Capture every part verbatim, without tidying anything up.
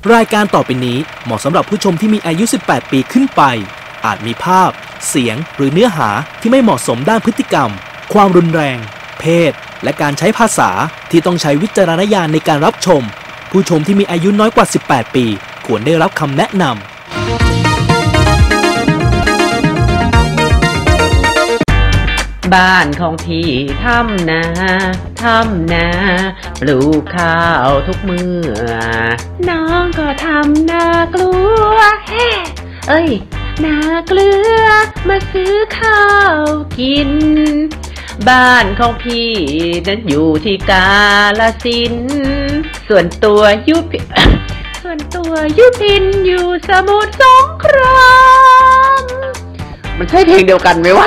รายการต่อไปนี้เหมาะสำหรับผู้ชมที่มีอายุสิบแปดปีขึ้นไปอาจมีภาพเสียงหรือเนื้อหาที่ไม่เหมาะสมด้านพฤติกรรมความรุนแรงเพศและการใช้ภาษาที่ต้องใช้วิจารณญาณในการรับชมผู้ชมที่มีอายุน้อยกว่าสิบแปดปีควรได้รับคำแนะนำบ้านของพี่ทำนาทำนาปลูกข้าวทุกเมื่อน้องก็ทำนากลัวเฮ้เอ้ยนาเกลือมาซื้อข้าวกินบ้านของพี่นั้นอยู่ที่กาฬสินธุ์ส่วนตัวยุพิ ส่วนตัวยุพินอยู่สมุทรสงครามมันใช่เพลงเดียวกันไหมวะ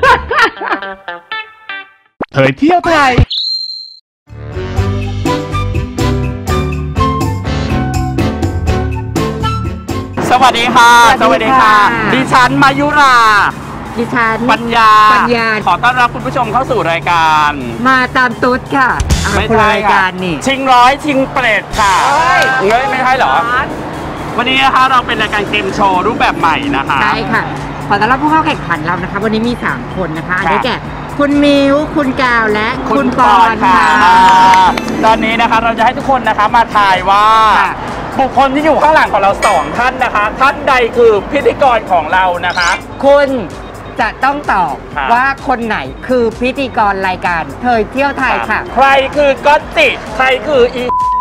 เผยเที่ยวไทยสวัสดีค่ะสวัสดีค่ะดิฉันมายุราดิฉันปัญญาปัญญาขอต้อนรับคุณผู้ชมเข้าสู่รายการมาตามตุ๊ดค่ะไม่ใช่ค่ะชิงร้อยชิงเปรตค่ะเงยไม่ใช่เหรอวันนี้นะคะเราเป็นรายการเกมโชว์รูปแบบใหม่นะคะใช่ค่ะขอต้อนรับผู้เข้าแข่งขันเรานะคะวันนี้มีสามคนนะคะได้แก่คุณมิวคุณกาวและคุณปอนค่ะตอนนี้นะคะเราจะให้ทุกคนนะคะมาทายว่าบุคคลที่อยู่ข้างหลังของเราสองท่านนะคะท่านใดคือพิธีกรของเรานะคะคุณจะต้องตอบว่าคนไหนคือพิธีกรรายการเผยเที่ยวไทยค่ะใครคือก๊อตจิใครคืออี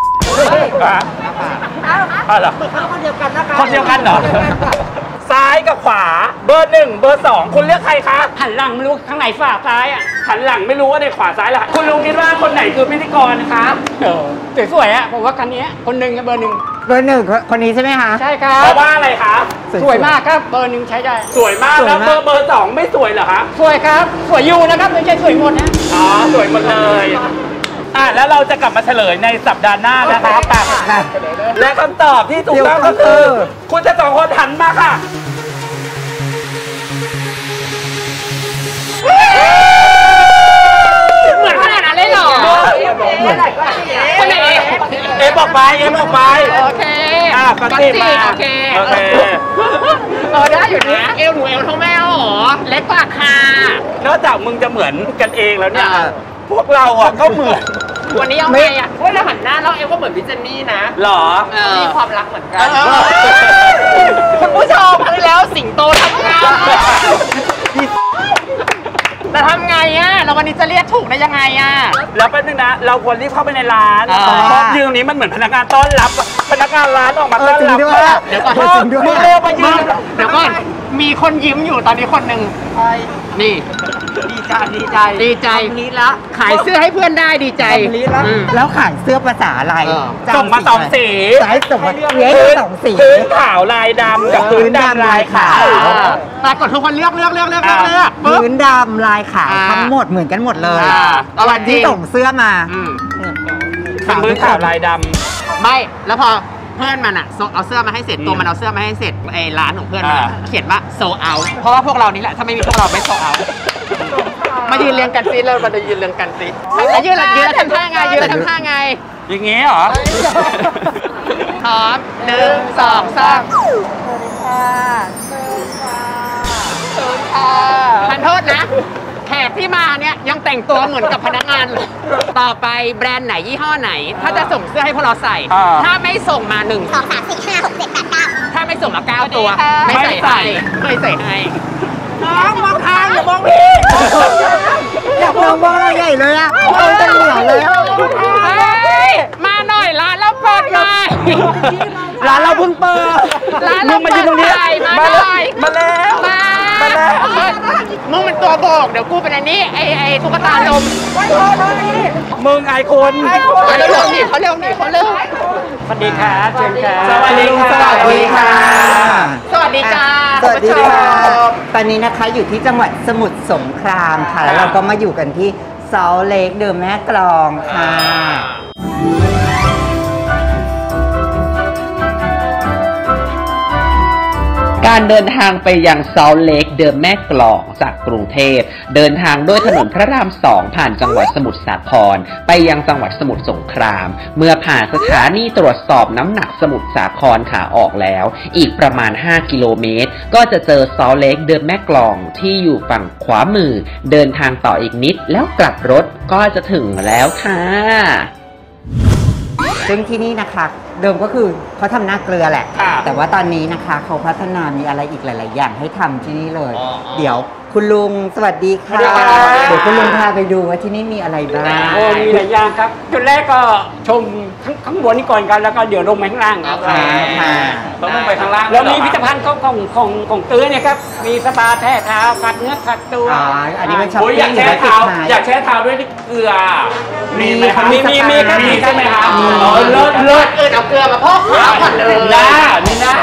อ้าวเหรอคนเดียวกันนะคะคนเดียวกันเหรอซ้ายกับขวาเบอร์หนึ่งเบอร์สองคุณเลือกใครคะหันหลังไม่รู้ข้างไหนฝ่าซ้ายอ่ะหันหลังไม่รู้ว่าในขวาซ้ายละคุณลุงคิดว่าคนไหนคือพิธีกรนะคะเออสวยๆอ่ะผมว่าคันนี้คนหนึ่งกับเบอร์หนึ่งเบอร์หนึ่งคนนี้ใช่ไหมคะใช่ครับเพราะว่าอะไรคะสวยมากครับเบอร์หนึ่งใช้ได้สวยมากแล้วเบอร์เบอร์สองไม่สวยเหรอคะสวยครับสวยอยู่นะครับไม่ใช่สวยหมดนะอ๋อสวยหมดเลยอ่ะแล้วเราจะกลับมาเฉลยในสัปดาห์หน้านะคะและคำตอบที่ถูกต้องก็คือคุณจะสองคนหันมาค่ะเหมือนขนาดนั้นเลยเหรอคนไหนเอ็มบอกไปเอ็มบอกไปโอเคอ่ะก็ตีมาโอเคโอเคเออได้อยู่นะเอวหนูเอวเท่าแม่หรอเล็กกว่าค่ะนอกจากมึงจะเหมือนกันเองแล้วเนี่ยพวกเราอ่ะก็เหมือนวันนี้เอาไงอ่ะว่าเราหันหน้าแล้วเอวก็เหมือนพี่เจนนี่นะหรอมีความรักเหมือนกันคุณผู้ชมครั้งแล้วสิงโตทำงานแต่ทำไงอ่ะเราวันนี้จะเรียกถูกได้ยังไงอ่ะแล้วแป๊บนึงนะเราควรรีบเข้าไปในร้านเพราะยืนตรงนี้มันเหมือนพนักงานต้อนรับพนักงานร้านออกมาต้อนรับเดี๋ยวก่อนมึงเร็วไปยืนเดี๋ยวก่อนมีคนยิ้มอยู่ตอนนี้คนหนึ่งนี่ดีใจดีใจดีใจนี้ละขายเสื้อให้เพื่อนได้ดีใจแล้วขายเสื้อภาษาอะไรส่งมาสองสีสายส่งมาเลี้ยงสองสีพื้นขาวลายดำกับพื้นดำลายขาวปรากฏทุกคนเลือกเลือกเลือกเลือกเลือกพื้นดำลายขาวทั้งหมดเหมือนกันหมดเลยวันที่ส่งเสื้อมาเป็นพื้นขาวลายดำไม่แล้วพอเพื่อนมันอ่ะเอาเสื้อมาให้เสร็จตัวมันเอาเสื้อมาให้เสร็จไอ้ร้านของเพื่อนมันเขียนว่าโซเอาเพราะว่าพวกเรานี่แหละถ้าไม่มีพวกเราไม่โซเอามายืนเรียงกันซิเรามายืนเรียงกันซิแล้วยืนยืนทำท่าไงยืนทำท่าไงอย่างงี้เหรอพร้อมหนึ่งสองสามขอโทษนะแขกที่มาเนี่ยยังแต่งตัวเหมือนกับพนักงานเลยต่อไปแบรนด์ไหนยี่ห้อไหนถ้าจะส่งเสื้อให้พวกเราใส่ถ้าไม่ส่งมาหนึ่งสองสามสี่ห้าหกเจ็ดแปดเก้าถ้าไม่ส่งมาเก้าตัวไม่ใส่ให้ไม่ใส่ให้น้องมองทางอย่ามองพี่อยากมองมองอะไรใหญ่เลยอะมองจะเหลือเลยมาหน่อยร้านเราเปิดมาร้านเราเพิ่งเปิดร้านเราเปิดมาเลยมาแล้วมาแล้วมึงเป็นตัวโบกเดี๋ยวกูเป็นอันนี้ไอไอตุ๊กตาลมมึงไอคนเขาเร็วหนิเขาเร็วหนิเขาเร็วสวัสดีค่ะเชิญค่ะสวัสดีค่ะสวัสดีค่ะสวัสดีจ้าสวัสดีค่ะตอนนี้นะคะอยู่ที่จังหวัดสมุทรสงครามค่ะแล้วเราก็มาอยู่กันที่เซาท์เลคเดอะแม่กลองค่ะกการเดินทางไปยังซอลเลกเดิมแม่กลองจากกรุงเทพเดินทางด้วยถนนพระรามสองผ่านจังหวัดสมุทรสาครไปยังจังหวัดสมุทรสงครามเมื่อผ่านสถานีตรวจสอบน้ำหนักสมุทรสาครขาออกแล้วอีกประมาณห้ากิโลเมตรก็จะเจอซอลเลกเดิมแม่กลองที่อยู่ฝั่งขวามือเดินทางต่ออีกนิดแล้วกลับรถก็จะถึงแล้วค่ะซึ่งที่นี่นะคะเดิมก็คือเขาทำหน้าเกลือแหละ แต่ว่าตอนนี้นะคะเขาพัฒนามีอะไรอีกหลาย ๆ อย่างให้ทำที่นี่เลย เดี๋ยวคุณลุงสวัสดีค่ะเดี๋ยวคุณลุงพาไปดูว่าที่นี่มีอะไรบ้างโอ้มีหลายอย่างครับจุดแรกก็ชมข้างข้างบนนี่ก่อนกันแล้วก็เดี๋ยวลงไปข้างล่างครับต้องลงไปข้างล่างแล้วมีพิพิธภัณฑ์ของของของของเกลือเนี่ยครับมีสปาแท้เท้าขัดเนื้อขัดตัวอ๋ออันนี้เป็นช้อปปิ้งอยากแช่เท้าอยากแช่เท้าด้วยเกลือมีไหมครับมีมีมีครับมีใช่ไหมครับอ๋อเลิศเลิศเออเอาเกลือมาพอกขาก่อนเลยน่านี่น่า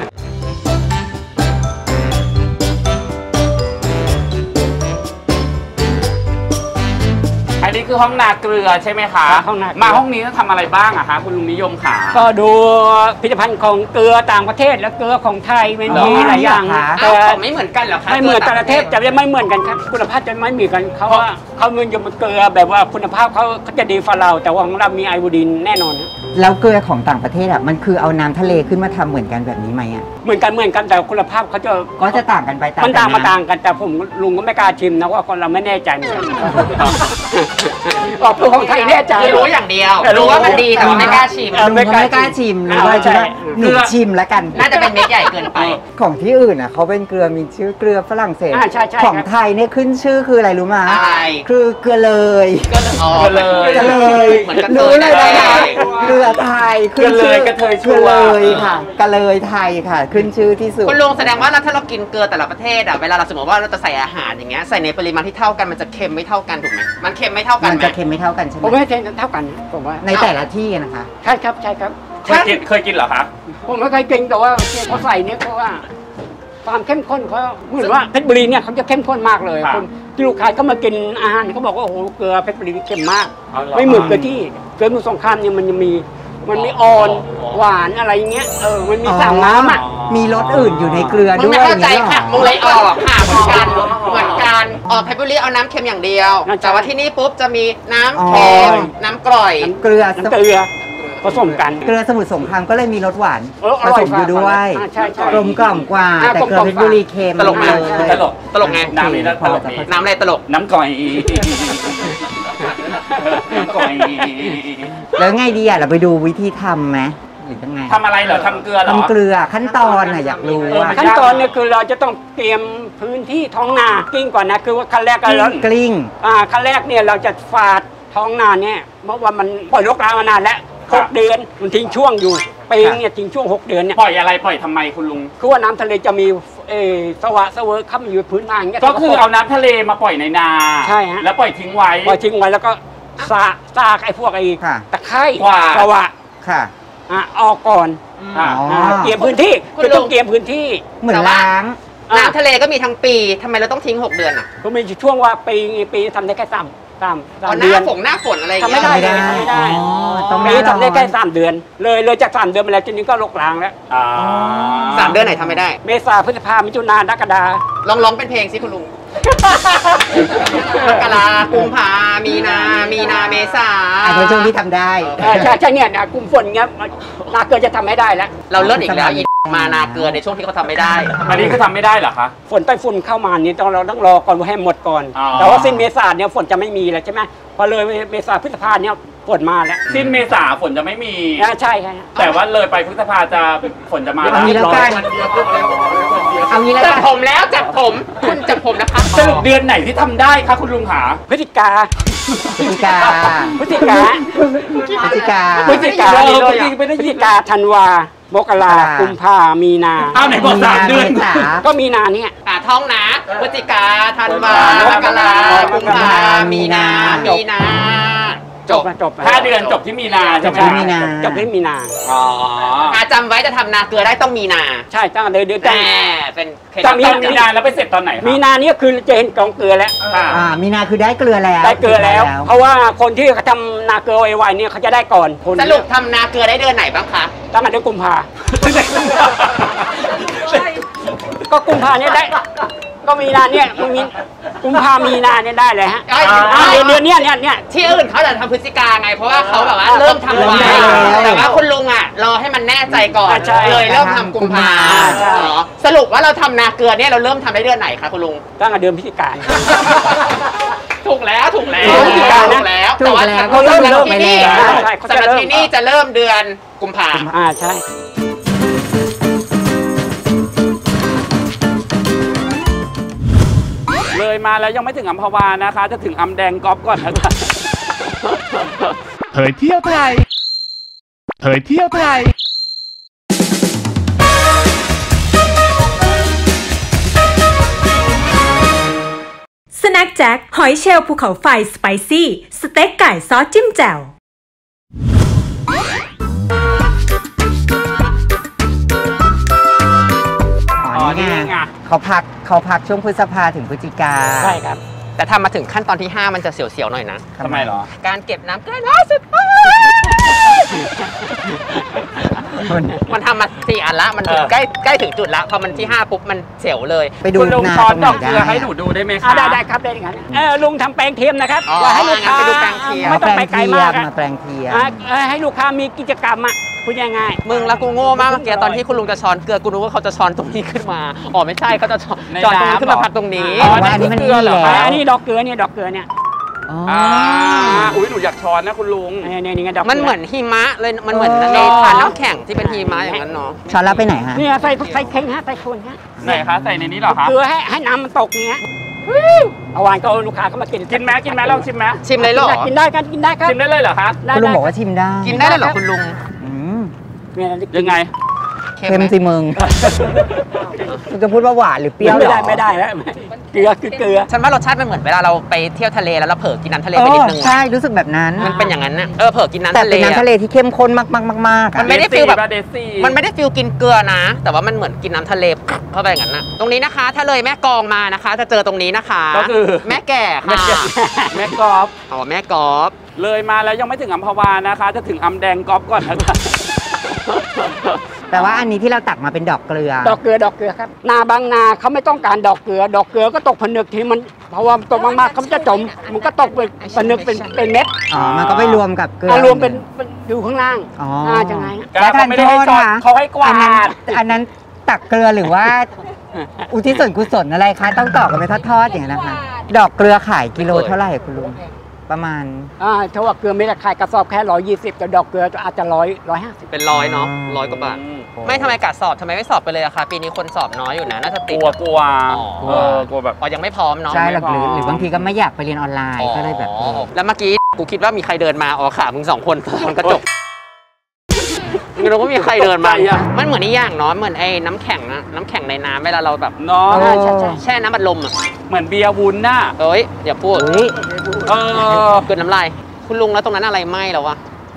อันนี้คือห้องนาเกลือใช่ไหมคะมาห้องนี้ต้องทำอะไรบ้างอะคะคุณลุงนิยมค่ะก็ดูพิพิธภัณฑ์ของเกลือต่างประเทศและเกลือของไทยมันมีหลายอย่างแต่ไม่เหมือนกันหรอคะไม่เหมือนแต่ละประเทศจะไม่เหมือนกันครับคุณภาพจะไม่เหมือนกันเขาว่าเขาเมืองยมเกลือแบบว่าคุณภาพเขาเขาจะดีฝ่าเราแต่ว่าของเรามีไอโอดีนแน่นอนแล้วเกลือของต่างประเทศอะมันคือเอาน้ำทะเลขึ้นมาทำเหมือนกันแบบนี้ไหมอะเหมือนกันเหมือนกันแต่คุณภาพเขาจะก็จะต่างกันไปมันต่างมาต่างกันแต่ผมลุงก็ไม่กล้าชิมนะว่าคนเราไม่แน่ใจเหมือนกันออกตัวของไทยแน่ใจรู้อย่างเดียวรู้ว่ามันดีแต่ว่าไม่กล้าชิมไม่กล้าชิมหรือว่าหนูชิมแล้วกันน่าจะเป็นเม็ดใหญ่เกินไปของที่อื่นอ่ะเขาเป็นเกลือมีชื่อเกลือฝรั่งเศสของไทยเนี่ยขึ้นชื่อคืออะไรรู้มั้ยคือเกลือเลยเกลือเลยเกลือเลยรู้เลยนะคะเกลือไทยขึ้นชื่อกระเทยชัวเลยค่ะกระเลยไทยค่ะขึ้นชื่อที่สุดคุณลุงแสดงว่าถ้าเรากินเกลือแต่ละประเทศอ่ะเวลาเราสมมติว่าเราจะใส่อาหารอย่างเงี้ยใส่ในปริมาณที่เท่ากันมันจะเค็มไม่เท่ากันถูกไหมมันเค็มไม่เท่ากันมันจะเค็มไม่เท่ากันใช่ไหมผมไม่เค็มเท่ากันผมว่าในแต่ละที่นะคะใช่ครับใช่ครับเคยกินเคยกินเหรอครับผมไม่เคยกินแต่ว่าเขาใส่เนี่ยเพราะว่าความเข้มข้นเขาเหมือนว่าเพชรบุรีเนี่ยเขาจะเข้มข้นมากเลยคนที่ลูกค้าก็มากินอาหารเขาบอกว่าโอ้โหเกลือเพชรบุรีเข้มมากไม่เหมือนเกลือที่เกลือสมุทรสงครามเนี่ยมันจะมีมันมีอ่อนหวานอะไรเงี้ยเออมันมีสามน้ำอ่ะมีรสอื่นอยู่ในเกลือด้วยไม่เข้าใจค่ะมึงเลยออกค่ะเหมือนกันเหมือนกันอ๋อเพชรบุรีเอาน้ำเค็มอย่างเดียวแต่ว่าที่นี่ปุ๊บจะมีน้ำเค็มน้ำกร่อยเกลือเกลือผสมกันเกลือสมุทรสงครามก็เลยมีรสหวานผสมอยู่ด้วยกลมกล่อมกว่าแต่เกลือเพชรบุรีเค็มตลกไหมตลกตลกไงน้ำนี้ตลกน้ำอะไรตลกน้ำก่อยแล้วไงดีอ่ะเราไปดูวิธีทำไหมหรือยังไงทำอะไรเหรอทำเกลือเหรอทำเกลือขั้นตอนอ่ะอยากรู้ว่าขั้นตอนเนี่ยคือเราจะต้องเตรียมพื้นที่ท้องนากลิ้งก่อนนะคือว่าขั้นแรกก็กลิ้งอ่าขั้นแรกเนี่ยเราจะฝาดท้องนาเนี่ยเพราะว่ามันปล่อยรกร้างมานานแล้วหกเดือนมันทิ้งช่วงอยู่ปีเนี่ยทิ้งช่วงหกเดือนเนี่ยปล่อยอะไรปล่อยทำไมคุณลุงคือว่าน้ำทะเลจะมีเออสวะเสวยเข้ามาอยู่พื้นนาอย่างเงี้ยก็คือเอาน้ำทะเลมาปล่อยในนาใช่ฮะแล้วปล่อยทิ้งไว้ปล่อยทิ้งไว้แล้วก็ซาซากไอ้พวกไอ้ตะไคร้สวะค่ะอ่ะออกก่อนเตรียมพื้นที่คือต้องเตรียมพื้นที่เหมือนล้างน้ำทะเลก็มีทั้งปีทำไมเราต้องทิ้งหกเดือนอ่ะก็มีช่วงว่าปีปีทำได้แค่สามสามสามเดือนหน้าฝนหน้าฝนอะไรอย่างเงี้ยทำไม่ได้ทำไม่ได้ตรงนี้ทำได้แค่สามเดือนเลยเลยจากสามเดือนมาแล้วจนนี้ก็ลกล้างแล้วสามเดือนไหนทำไม่ได้เมษาพฤษภามิถุนากรกฎาลองร้องเป็นเพลงสิคุณลุงมกรากุมภามีนามีนาเมษาอ่ะช่วงที่ทำได้ใช่ใช่เนี่ยนะกุมฝนเงี้ยนาเกลือจะทำไม่ได้แล้วเราเลิศอีกแล้วมานาเกลือในช่วงที่เขาทำไม่ได้อันนี้ก็ทำไม่ได้เหรอคะฝนใต้ฝุ่นเข้ามานี่ต้องเราต้องรอก่อนว่าให้หมดก่อนแต่ว่าสิ้นเมษาเนี่ยฝนจะไม่มีแล้วใช่ไหมพอเลยเมษาพฤษภาเนี่ยฝนมาแล้วสิ้นเมษาฝนจะไม่มีใช่ใช่แต่ว่าเลยไปพฤษภาจะฝนจะมาแล้วแล้วกันเอางี้แล้วจับผมแล้วจับผมคุณจับผมนะคะสรุปเดือนไหนที่ทำได้คะคุณลุงหาพฤศจิกาพฤศจิกาพฤศจิกาพฤศจิกาพฤศจิกาพฤศจิกาธันวามกรากุมภามีนาอ้าวไหนบอกสามเดือนก็มีนาเนี่ยท้องนะพฤศจิกาธันวามกรากุมภามีนามีนาจบจบห้าเดือนจบที่มีนาจบที่มีนาจบที่มีนาอ๋อจำไว้จะทำนาเกลือได้ต้องมีนาใช่ตั้งเดือนเดือนแต่เป็นจะมีมีนาแล้วไปเสร็จตอนไหนมีนาเนี่ยคือจะเห็นกองเกลือแล้วอ่ามีนาคือได้เกลือแล้วได้เกลือแล้วเพราะว่าคนที่เขาทำนาเกลือไวๆเนี่ยเขาจะได้ก่อนสรุปทำนาเกลือได้เดือนไหนบ้างคะตั้งแต่เดือนกุมภาก็กุมภาเนี่ยได้ ก็มีนาเนี่ยมีกุมภามีนาเนี่ยได้เลยฮะเดือนเดือนเนี้ยเนี่ยเนี่ยที่อื่นเขาจะทำพฤศจิกาไงเพราะว่าเขาแบบว่าเริ่มทำไว้แต่ว่าคุณลุงอ่ะรอให้มันแน่ใจก่อนเลยเริ่มทำกุมภาสรุปว่าเราทำนาเกลือเนี่ยเราเริ่มทำได้เดือนไหนคะคุณลุงตั้งแต่เดือนพฤศจิกาถูกแล้วถูกแล้วถูกแล้วแต่ว่าเขาเริ่มที่นี่สำหรับที่นี่จะเริ่มเดือนกุมภาอ่าใช่เลยมาแล้วยังไม่ถึงอัมพวานะคะ จะถึงอัมแดงก๊อฟก่อนนะคะเผยเที่ยวไทยเผยเที่ยวไทยสแน็คแจ็คหอยเชลล์ภูเขาไฟสไปซี่สเต็กไก่ซอสจิ้มแจ่วอ๋อนี่ไงเขาพักเขาพักช่วงพฤษภาถึงพฤศจิกาใช่ครับแต่ทำมาถึงขั้นตอนที่ห้ามันจะเสียวๆหน่อยนะทำไมหรอการเก็บน้ำใกล้ล่าสุดมันทำมาสี่อันละมันใกล้ใกล้ถึงจุดละพอมันที่ห้าปุ๊บมันเสียวเลยไปดูลุงช้อนดอกเกลือให้หนูดูได้ไหมคะได้ได้ครับได้ครับเออลุงทำแปลงเทียมนะครับว่าให้ลูกค้าไปดูแปลงเทียมไม่ต้องไปไกลมากมาแปลงเทียมให้ลูกค้ามีกิจกรรมอ่ะพูดง่ายๆมึงแล้วกูโง่มากเมื่อกี้ตอนที่คุณลุงจะช้อนเกลือกูรู้ว่าเขาจะช้อนตรงนี้ขึ้นมาอ๋อไม่ใช่เขาจะช้อนตรงนี้ขึ้นมาพัดตรงนี้อ๋ออันนี้มันเกลือเหรออันนี้ดอกเกลือเนี่ยดอกเกลือเนี่ยอ่าอุ้ยหนูอยากช้อนนะคุณลุงเนี่ยนี่ไงดอกมันเหมือนหิมะเลยมันเหมือนในทานน้ำแข็งที่เป็นหิมะอย่างนั้นเนาะช้อนแล้วไปไหนฮะเนี่ยใส่ใส่เข่งฮะใส่คนฮะไหนคะใส่ในนี้เหรอคะเกลือให้ให้น้ำมันตกเนี้ยเอาวานก็ลูกค้าเขามากินกินไหมกินไหมลองชิมไหมชิมเลยหรอกินได้กันกินได้ครับชิมได้เลยเหรอคะคุณลุงบอกว่าชิมได้กินได้เลยเหรอคุณลุงยังไงเค็มสิมึงคุณจะพูดว่าหวานหรือเปรี้ยวไม่ได้ไม่ได้แล้วเกลือคือเกลือฉันว่ารสชาติมันเหมือนเวลาเราไปเที่ยวทะเลแล้วเราเผลอกินน้ำทะเลไปนิดนึงใช่รู้สึกแบบนั้นมันเป็นอย่างนั้นนะเออเผลอกินน้ำทะเลแต่เป็นน้ำทะเลที่เข้มข้นมากมากมากมันไม่ได้ฟีลแบบมันไม่ได้ฟีลกินเกลือนะแต่ว่ามันเหมือนกินน้ำทะเลเข้าไปอย่างนั้นนะตรงนี้นะคะถ้าเลยแม่กองมานะคะจะเจอตรงนี้นะคะก็คือแม่แก่ค่ะแม่กอบอ๋อแม่กอบเลยมาแล้วยังไม่ถึงอัมพวานะคะจะถึงอัมแดงก๊อฟก่อนนะคะแต่ว่าอันนี้ที่เราตักมาเป็นดอกเกลือดอกเกลือดอกเกลือครับนาบางนาเขาไม่ต้องการดอกเกลือดอกเกลือก็ตกผนึกที่มันเพราะว่าตกมากๆเขาจะจมมันก็ตกเป็นผนึกเป็นเป็นเม็ดอ๋อมันก็ไปรวมกับเกลือรวมเป็นอยู่ข้างล่างอ๋อจังไงแล้วท่านโทษนะเขาให้กวาดอันนั้นตักเกลือหรือว่าอุทิศส่วนกุศลอะไรคะต้องต่อกันไปทอดๆอย่างนี้นะคะดอกเกลือขายกิโลเท่าไหร่คุณลุงประมาณอ่าถ้าว่าเกลือไม่ได้ขายกระสอบแค่ร้อยยี่สิบแต่ดอกเกลืออาจจะร้อยร้อยห้าสิบเป็นร้อยเนาะร้อยกว่าบาทไม่ทำไมกะสอบทำไมไม่สอบไปเลยอะคะปีนี้คนสอบน้อยอยู่นะน่าจะติดกลัวกลัวกลัวกลัวแบบอ๋อยังไม่พร้อมเนาะใช่หรือหรือบางทีก็ไม่อยากไปเรียนออนไลน์ก็เลยแบบแล้วเมื่อกี้กูคิดว่ามีใครเดินมาอ๋อขามึงสองคนมันกระจกมึงรู้ว่ามีใครเดินมามันเหมือนนี่อย่างเนาะเหมือนไอ้น้ำแข็งนะน้ำแข็งในน้ำเวลาเราแบบเนาะแช่น้ำอัดลมอะเหมือนเบียร์วุ้นน่ะเอ้ยอย่าพูดเออเกิดน้ำลายคุณลุงแล้วตรงนั้นอะไรไหม้แล้ววะ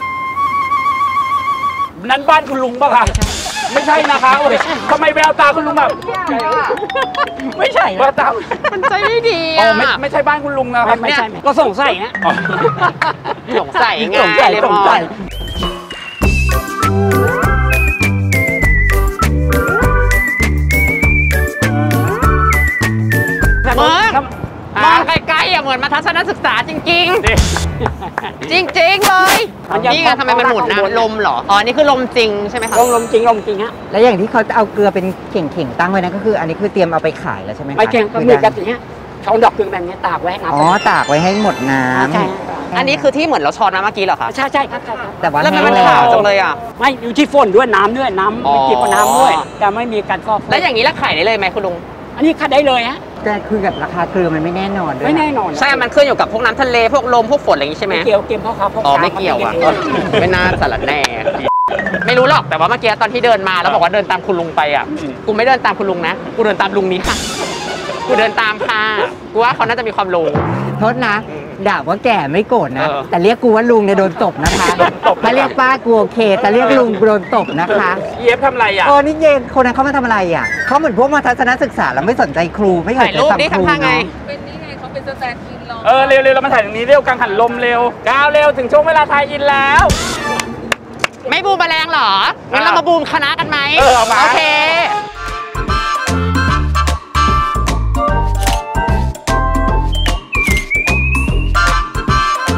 นั้นบ้านคุณลุงป่ะคะไม่ใช่นะคะทำไมแววตาคุณลุงแบบไม่ใช่แววตามันใจไม่ดีอ่ะไม่ไม่ใช่บ้านคุณลุงนะครับไม่ใช่ก็สงสัยนะสงสัยไงเลยมองมองไกลๆอ่ะเหมือนมาทัศนศึกษาจริงๆจริงๆเลยนี่ไงทำไมมันหมุนนะลมเหรออ๋อนี่คือลมจริงใช่ไหมคะลมลมจริงลมจริงฮะแล้วอย่างที่เขาเอาเกลือเป็นเข่งๆตั้งไว้นั่นก็คืออันนี้คือเตรียมเอาไปขายแล้วใช่ไหมไม่เข่งก็เหมือนกันอย่างเงี้ยเขาดอกเกลือแบบนี้ตากไว้ให้น้ำอ๋อตากไว้ให้หมดน้ำใช่อันนี้คือที่เหมือนเราช้อนน้ำเมื่อกี้เหรอคะใช่ใช่ครับใช่แต่ว่าแล้วมันขาวจังเลยอ่ะไม่อยู่ที่ฝนด้วยน้ำด้วยน้ำไม่เกี่ยวกับน้ำด้วยแต่ไม่มีการฟอกแล้วอย่างนี้แล้วขายได้เลยไหมคุณลุงอันนี้ขายได้เลยฮะแต่คือกับราคาเกลือมันไม่แน่นอนด้วยไม่แน่นอนใช่มันขึ้นอยู่กับพวกน้ำทะเลพวกลมพวกฝนอะไรอย่างนี้ใช่ไหมเกี่ยวเกี่ยวเพราะเขาอ๋อไม่เกี่ยวอ่ะไม่น่าสลัดแน่ไม่รู้หรอกแต่ว่าเมื่อกี้ตอนที่เดินมาแล้วบอกว่าเดินตามคุณลุงไปอ่ะกูไม่เดินตามคุณลุงนะกูเดินตามลุงนี้ค่ะกูเดินตามค่ะกูว่าเขาน่าจะมีความรู้โทษนะด่าว่าแก่ไม่โกรธนะแต่เรียกกูว่าลุงเนี่ยโดนตบนะคะถ้าเรียกป้ากูโอเคแต่เรียกลุงโดนตบนะคะเย็บทำอะไรอ่ะโอ้นี่เย็นคนนั้นเขามาทำอะไรอ่ะเขาเหมือนพวกมาทัศนศึกษาแล้วไม่สนใจครูไม่เคยจะทำครูเนาะเป็นนี่ไงเขาเป็นสแตนด์อินรอเออเร็วๆเรามาถ่ายตรงนี้เร็วกังหันลมเร็วก้าวเร็วถึงช่วงเวลาถ่ายอินแล้วไม่บูมแมลงหรองั้นเรามาบูมคณะกันไหมโอเค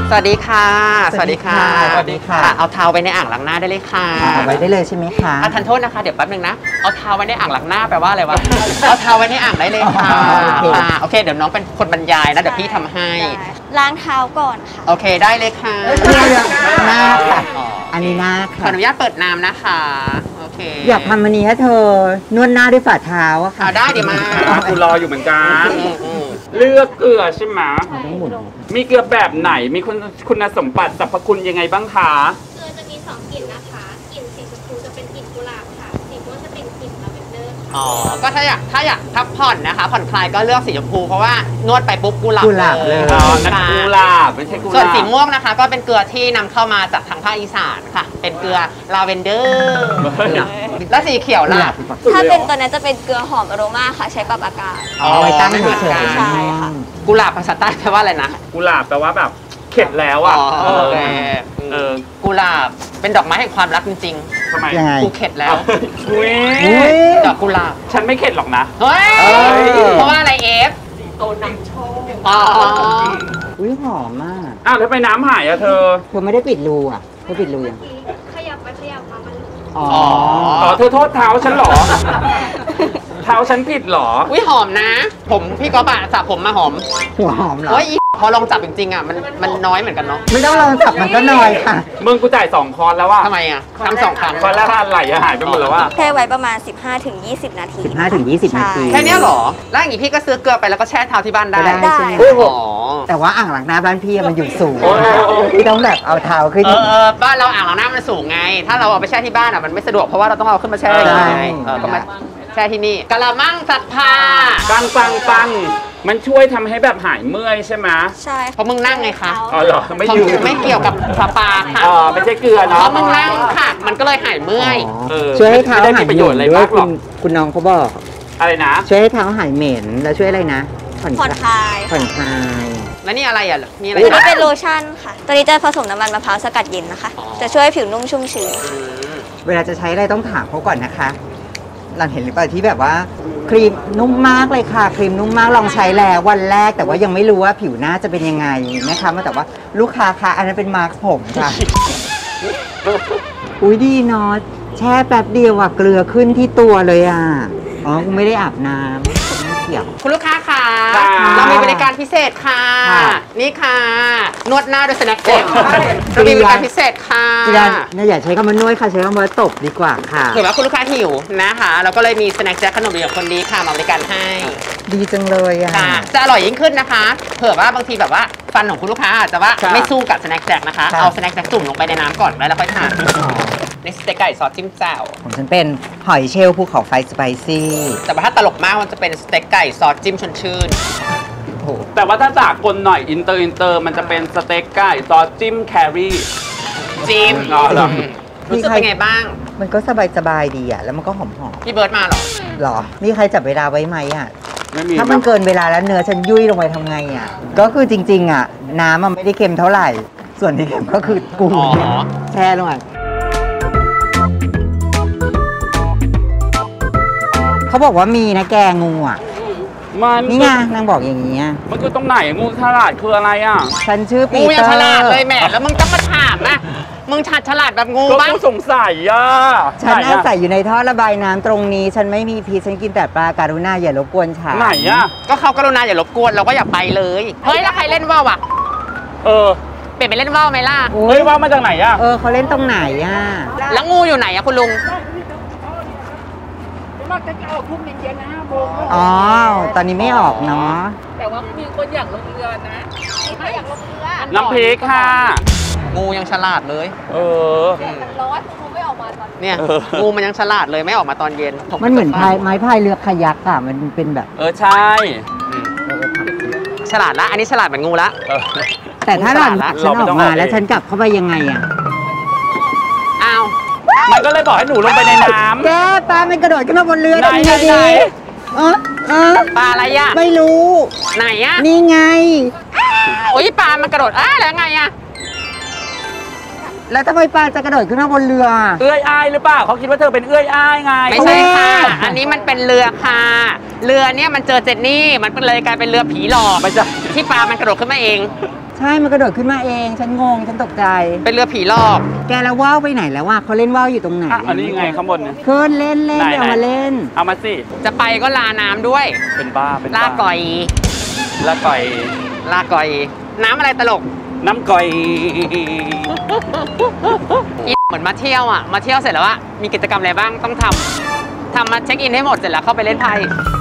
สวัสดีค่ะสวัสดีค่ะสวัสดีค่ะเอาเท้าไปในอ่างล้างหน้าได้เลยค่ะเอาไว้ได้เลยใช่ไหมคะอ่ะทันโทษนะคะเดี๋ยวแป๊บนึงนะเอาเท้าไว้ในอ่างล้างหน้าแปลว่าอะไรวะเอาเท้าไว้ในอ่างได้เลยค่ะอ่าโอเคเดี๋ยวน้องเป็นคนบรรยายนะเดี๋ยวพี่ทำให้ล้างเท้าก่อนค่ะโอเคได้เลยค่ะหน้าค่ะอันนี้หน้าขอค่ะอนุญาตเปิดน้ำนะคะโอเคอยากทำอันนี้ให้เธอนวดหน้าด้วยฝ่าเท้าอะค่ะเอาได้เดี๋ยวมากูรออยู่เหมือนกันอืมอืมเลือกเกลือใช่ไหมมีเกลือแบบไหนมีคุณคุณสมบัติสรรพคุณยังไงบ้างคะเกลือจะมีสองกลิ่นนะคะ กลิ่นสีชมพูจะเป็นกลิ่นกุหลาบค่ะ สีม่วงจะเป็นกลิ่นลาเวนเดอร์ค่ะอ๋อก็ถ้าอยากถ้าอยากพักผ่อนนะคะ ผ่อนคลายก็เลือกสีชมพูเพราะว่านวดไปปุ๊บกุหลาบกุหลาบเลยอ๋อนั่นกุหลาบไม่ใช่กุหลาบส่วนสีม่วงนะคะ ก็เป็นเกลือที่นำเข้ามาจากทางภาคอีสานค่ะ เป็นเกลือลาเวนเดอร์และสีเขียวล่ะถ้าเป็นตัวนั้นจะเป็นเกลือหอมอโรมาค่ะ ใช้ปรับอากาศเอาไว้ตั้งเฉยใช่ค่ะกุหลาบภาษาใต้แปลว่าอะไรนะกุหลาบแปลว่าแบบเข็ดแล้วอ่ะอ๋อเออโอเคเออกุหลาบเป็นดอกไม้แห่งความรักจริงทำไมยังไงๆกูเข็ดแล้วอุ้ยอุ้ยดอกกุหลาบฉันไม่เข็ดหรอกนะเฮ้ยเอ้ยเพราะว่าอะไรเอฟโตนำโชคอ๋ออุ้ยหอมมากอ้าวแล้วไปน้ำหายอะเธอเธอไม่ได้ปิดรูอ่ะเธอปิดรูยังขยับไปขยับมามันอ๋ออ๋อเธอโทษเท้าฉันเหรอ เท้าฉันผิดเหรออุ้ยหอมนะ ผมพี่ก๊อฟอะสระผมมาหอมหัวหอมเหรอโอ้ยอีพอลองจับจริงๆอ่ะมันมันน้อยเหมือนกันเนาะไม่ต้องลองจับมันก็น้อยค่ะมึงกูจ่ายสองคอร์สแล้วว่าทำไมอ่ะทำสองครั้งคอร์สแรกอะไรอะหายไปหมดแล้วว่าแช่ไว้ประมาณ สิบห้าถึงยี่สิบ นาทีสิบห้าถึงยี่สิบนาทีแค่เนี้ยเหรอ แล้วอย่างงี้พี่ก็ซื้อเกลือไปแล้วก็แช่เท้าที่บ้านได้ก็ได้ใช่ไหมอ๋อแต่ว่าอ่างล้างหน้าบ้านพี่อะมันอยู่สูงโอ้ยโอ้ยโอ้ยพี่ต้องแบบเอาเท้าขึ้นเออเออบ้านเราอ่างล้างหน้ามันสูงไง ถ้าเราเอาไปแช่ที่บ้านอ่ะมันไม่สะดวกเพราะว่าเราต้องเอาขึ้นมาแช่ใช่ไงเออก็มาแช่ที่นี่กะละมังซักผ้าปังปังปังมันช่วยทำให้แบบหายเมื่อยใช่ไหมใช่เพราะมึงนั่งไงคะอ๋อเหรอไม่เพราะยืนไม่เกี่ยวกับสปาค่ะอ๋อไม่ใช่เกลือเพเนาะราะมึงนั่งค่ะ มันก็เลยหายเมื่อยเออช่วยให้เท้าไม่ได้หามียประเหโยม็ชน์นอะไรด้วมาย กหคุรอกณคุณน้องเขาบอกอะไรนะช่วยให้เท้าหายเหม็นแล้วช่วยอะไรนะผ่อนผ่อนคลายผ่อนคลายแล้วนี่อะไรอ่ะนี่อะไรอันนี้นะเป็นโลชั่นค่ะ ตัวนี้จะผสมน้ำมันมะพร้าวสกัดเย็นนะคะอ๋อจะช่วยให้ผิวนุ่มชุ่มชื้นเวลาจะใช้อะไรต้องถามเขาก่อนนะคะหลังเห็นหรือเปล่าที่แบบว่า ครีมนุ่มมากเลยค่ะ ครีมนุ่มมากลองใช้แล้ววันแรกแต่ว่ายังไม่รู้ว่าผิวหน้าจะเป็นยังไงนะคะมาแต่ว่าลูกค้าคะอันนั้นเป็นมาร์คผมค่ะ อุ้ยดีเนาะแช่แป๊บเดียวอะเกลือขึ้นที่ตัวเลยอ่ะอ๋อกูไม่ได้อาบน้ำไม่เกี่ยวคุณลูกค้าค่ะค่ะเรามีบริการพิเศษค่ะค่ะนี่ค่ะ นวดหน้าด้วยสแน็คเจ็บเรามีบริการพิเศษค่ะจีรันเนี่ยอย่าใช้คำว่านวดค่ะใช้คำว่าตบดีกว่าค่ะถือว่าคุณลูกค้าหิวนะคะเราก็เลยมีสแน็คแจ็คขนมเดียวคนดีค่ะมาบริการให้ดีจังเลยอ่ะค่ะจะอร่อยยิ่งขึ้นนะคะ เผื่อว่าบางทีแบบว่าฟันของคุณลูกค้าอาจจะว่าค่ะไม่สู้กับสแน็คแจ็คนะคะค่ะเอาสแน็คแจ็คจุ่มลงไปในน้ำก่อนแล้วเราค่อยทานนี่สเต็กไก่ซอสจิ้มแจ่วของฉันเป็นหอยเชลล์ภูเขาไฟสไปซี่แต่ว่าถ้าตลกมากมันจะเป็นสเต็กไก่ซอสจิ้มชวนชื่นโอ้โหแต่ว่าถ้าจากคนหน่อยอินเตอร์อินเตอร์มันจะเป็นสเต็กไก่ซอสจิ้มแครี่จิ้มอ๋อเหรอรู้สึกเป็นไงบ้างมันก็สบายสบายๆดีอ่ะแล้วมันก็หอมหอมพี่เบิร์ดมาเหรอหรอนี่ใครจับเวลาไว้ไหมอ่ะไม่มีถ้ามันเกินเวลาแล้วเนื้อฉันยุ่ยลงไปทำไงอ่ะ ก็คือจริง ๆ อ่ะ น้ำมันไม่ได้เค็มเท่าไหร่ ส่วนที่เค็มก็คือกูอ๋อแช่ลงไปเขาบอกว่ามีนะแกงูอ่ะมันนี่ไงนางบอกอย่างนี้ยมันคือตรงไหนงูฉลาดคืออะไรอ่ะฉันชื่อปีงูเตอร์ยังฉลาดเลยแหมแล้วมึงต้องมาถามนะมึงฉลาดฉลาดแบบงูก็บ้างกูสงสัยอ่ะฉันไหอาอะศัยอยู่ในท่อระบายน้ำตรงนี้ ฉันไม่มีพิษฉันกินแต่ปลาการุณาอย่ารบกวนฉันไหนอ่ะก็เขากรุณาอย่ารบกวนเราก็อย่าไปเลยเฮ้ยแล้วใครเล่นว่าวอ่ะเออเปลี่ยนไปเล่นว่าวไหมล่ะโอ้เฮ้ยยว่ามาจากไหนอ่ะเออเขาเล่นตรงไหนอ่ะแล้วงูอยู่ไหนอะคุณลุงอ๋อ ตอนนี้ไม่ออกเนาะน้ำพริกค่ะงูยังฉลาดเลยเออเนี่ยเอองูมันยังฉลาดเลยไม่ออกมาตอนเย็นมันเหมือนพายไม้พายเรือขยักอะมันเป็นแบบเออใช่ฉลาดละอันนี้ฉลาดเหมือนงูละเออแต่ถ้าหล่อนเราฉันอไม่อต้อก งมาออกแล้วเองฉันกลับเข้าไปยังไงอะอ้าวมันก็เลยบอกให้หนูลงไปในน้ำแกปลามันกระโดดขึ้นมาบนเรือไหนทำไงดีไหนเออเออปลาอะไรอะไม่รู้ไหนอะนี่ไงโอ้ยปลามันกระโดดอ้าแล้วไงอะแล้วทำไมปลาจะกระโดดขึ้นมาบนเรือเอื้อยอ้ายหรือเปล่าเขาคิดว่าเธอเป็นเอื้อยอ้ายไงไม่ใช่ค่ะ อันนี้มันเป็นเรือค่ะ เรือเนี่ยมันเจอเจนนี่มันเป็นเลยกลายเป็นเรือผีหลอกไม่ใช่ที่ปลามันกระโดดขึ้นมาเองใช่มันกระโดดขึ้นมาเองฉันงงฉันตกใจเป็นเรือผีหลอกแกแล้วว่าวไปไหนแล้ววะเขาเล่นว่าวอยู่ตรงไหนอันนี้ไงข้างบนเนี่ยขึ้นเล่นเล่นเดี๋ยวมาเล่นเอามาสิจะไปก็ลาน้ำด้วยเป็นบ้าเป็นลาก่อยลาก่อยลาก่อย น้ำอะไรตลกน้ำก่อยอีเหมือนมาเที่ยวอ่ะมาเที่ยวเสร็จแล้วอ่ะมีกิจกรรมอะไรบ้างต้องทำทำมาเช็คอินให้หมดเสร็จแล้วเข้าไปเล่นไพ่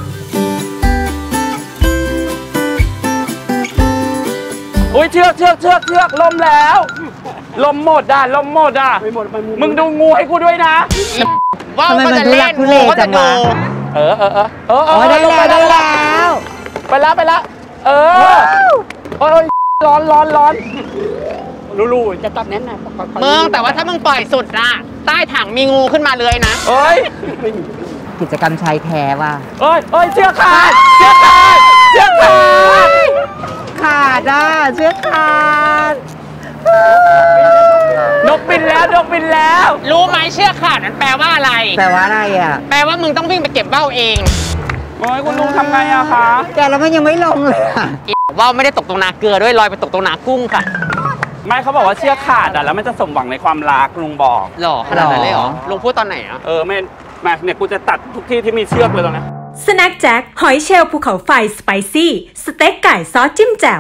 โอ้ยเชือกเชือกเชือกเชือกลมแล้วลมหมดอ่ะลมหมดอ่ะมึงดูงูให้กูด้วยนะว่าวก็จะเล่นงูก็จะดูเออเออเออเออเอโอ้อยได้แล้วได้แล้วไปแล้วไปแล้วเออโอ้ยร้อนร้อนร้อนรู้ๆจะตัดแน่นนะมึงแต่ว่าถ้ามึงปล่อยสุดนะใต้ถังมีงูขึ้นมาเลยนะเอ้ยกิจกรรมชายแท้ว่ะเอ้ยเอ้ยเชือกขาดเชือกขาดเชือกขาดขาดอ่ะเชือกขาดนกบินแล้วนกบินแล้วรู้ไหมเชือกขาดนั้นแปลว่าอะไรแปลว่าอะไรอ่ะแปลว่ามึงต้องวิ่งไปเก็บว่าวเองโอ้ยคุณลุงทำไงอะคะแกแล้วมันยังไม่ลงเลยอ่ะอีว่าวไม่ได้ตกตรงนาเกลือด้วยลอยไปตกตรงนากุ้งค่ะไม่เขาบอกว่าเชือกขาดอะแล้วมันจะสมหวังในความรักลุงบอกหรอขนาดนั้นเลยเหรอลุงพูดตอนไหนอ่ะเออไม่มาเนี่ยกูจะตัดทุกที่ที่มีเชือกเลยตรงนี้สแน็คแจ็คหอยเชลล์ภูเขาไฟสไปซี่สเต็กไก่ซอสจิ้มแจ่ว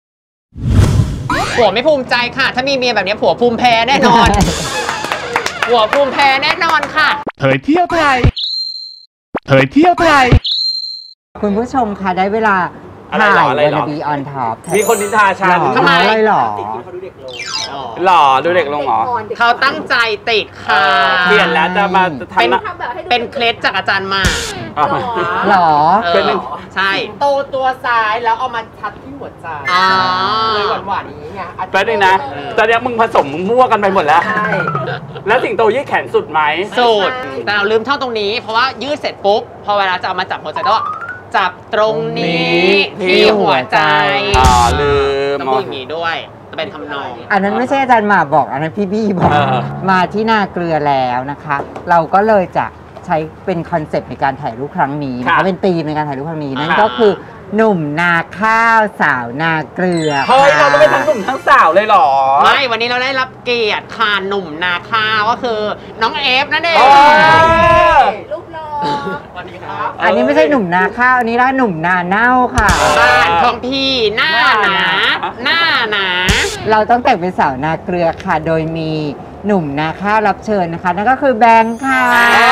ผัวไม่ภูมิใจค่ะ ถ้ามีเมียแบบนี้ผัวภูมิแพ้แน่นอน ผัวภูมิแพ้แน่นอนค่ะเผยเที่ยวไทยเผยเที่ยวไทยคุณผู้ชมคะได้เวลาอะไรหรออะไรหรอบีออนท็อปมีคนนินทาฉันทำไมอะไรหรอหล่อดูเด็กลงเหรอเขาตั้งใจติดค่ะเปลี่ยนแล้วจะมาเป็นทำนะเป็นเคล็ดจากอาจารย์มาอ่ะหรอเออเป็นใช่โตตัวซ้ายแล้วเอามาทัดที่หัวใจอ๋อเลยหวานๆอย่างนี้ไงแป๊บนึงนะตอนนี้มึงผสมมึงมั่วกันไปหมดแล้วใช่แล้วสิงโตยืดแขนสุดไหมสูตรแต่เราลืมเท่าตรงนี้ เพราะว่ายืดเสร็จปุ๊บ พอเวลาจะเอามาจับหัวใจก็จับตรงนี้ที่หัวใจอ๋อลืมต้องพูดอย่างนี้ด้วยจะเป็นทำนองอันนั้นไม่ใช่อาจารย์หมาบอกอันนั้นพี่บี้บอกเออมาที่นาเกลือแล้วนะคะ เราก็เลยจะใช้เป็นคอนเซปต์ในการถ่ายรูปครั้งนี้นะคะเป็นธีมในการถ่ายรูปครั้งนี้นั่นก็คือหนุ่มนาข้าวสาวนาเกลือเฮ้ยเราจะเป็นทั้งหนุ่มทั้งสาวเลยเหรอไม่ วันนี้เราได้รับเกียรติค่ะหนุ่มนาข้าวก็คือน้องเอฟนั่นเองเออรูปหล่อสวัสดีครับอันนี้ไม่ใช่หนุ่มนาข้าวอันนี้ละหนุ่มนาเน่าค่ะบ้านของพี่หน้าหนาหน้าหนาเราต้องแต่งเป็นสาวนาเกลือค่ะ โดยมีหนุ่มนาข้าวรับเชิญนะคะ นั่นก็คือแบงค์ค่ะ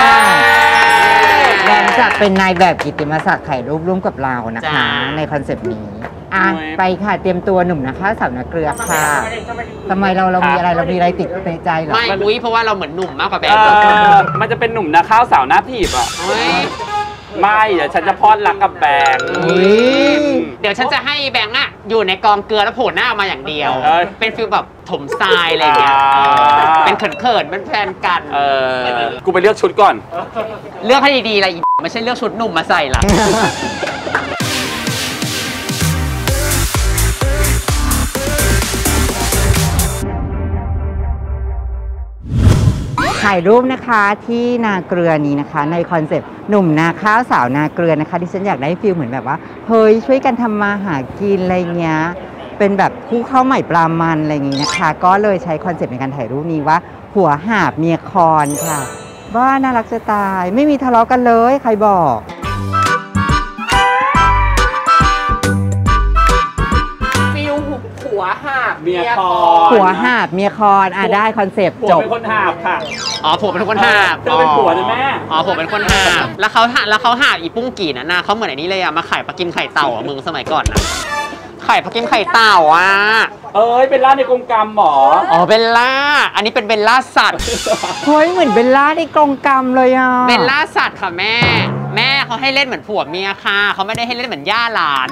แบงค์จะเป็นนายแบบกิตติมศักดิ์ถ่ายรูปร่วมกับเรานะคะ ในคอนเซปต์นี้อ่ะไปค่ะเตรียมตัวหนุ่มนาข้าวสาวนาเกลือค่ะทำไมเราเรามีอะไรเรามีอะไรติดในใจเหรอไม่อุ้ยเพราะว่าเราเหมือนหนุ่มมากกว่าแบเองค์อมันจะเป็นหนุ่มนาข้าวสาวหน้าถีบอ่ะเฮ้ยไม่เดี๋ยวฉันจะพอดรักกับแบงค์อุ๊ยเดี๋ยวฉันจะให้แบงค์อะอยู่ในกองเกลือแล้วโผล่หน้าออกมาอย่างเดียวเอ้ยเป็นฟิลแบบถมทรายอะไรอย่างเงี้ยอ่าเออเป็นเขินๆเป็นแฟนกันเออกูไปเลือกชุดก่อนเลือกให้ดีๆอะไรอีกไม่ใช่เลือกชุดหนุ่มมาใส่ละถ่ายรูปนะคะที่นาเกลือนี้นะคะ ในคอนเซปต์หนุ่มนาข้าวสาวนาเกลือนะคะที่ฉันอยากได้ฟีลเหมือนแบบว่าเฮ้ยช่วยกันทำมาหากินอะไรเงี้ยเป็นแบบคู่ข้าวใหม่ปลามันอะไรอย่างงี้นะคะ ก็เลยใช้คอนเซปต์ในการถ่ายรูปนี้ว่าผัวหาบเมียคอนค่ะว่าน่ารักจะตายไม่มีทะเลาะกันเลยใครบอกฟิลหัวหาบเมียคอผัวหาบเมียคอนอ่ะได้คอนเซปต์ผัวจบเป็นคนหาบค่ะอ๋อผัวเป็นคนหาบเธอเป็นผัวนะแม่อ๋อผัวเป็นคนหาบแล้วเขาหาแล้วเขาหาบอีปุ้งกี่น่ะนะเขาเหมือนไอ้นี้เลยอะมาขายปลากินไข่เต่าอะมึงสมัยก่อนนะขายปลากินไข่เต่าอะเอ้ยเป็นร้านในกรงกรรมหมออ๋อเบลล่าอันนี้เป็นเบลล่าสัตว์เฮ้ยเหมือนเบลล่าในกรงกรรมเลยอ่ะเบลล่าสัตว์ค่ะแม่ แม่เขาให้เล่นเหมือนผัวเมียค่ะเขาไม่ได้ให้เล่นเหมือนย่าหลาน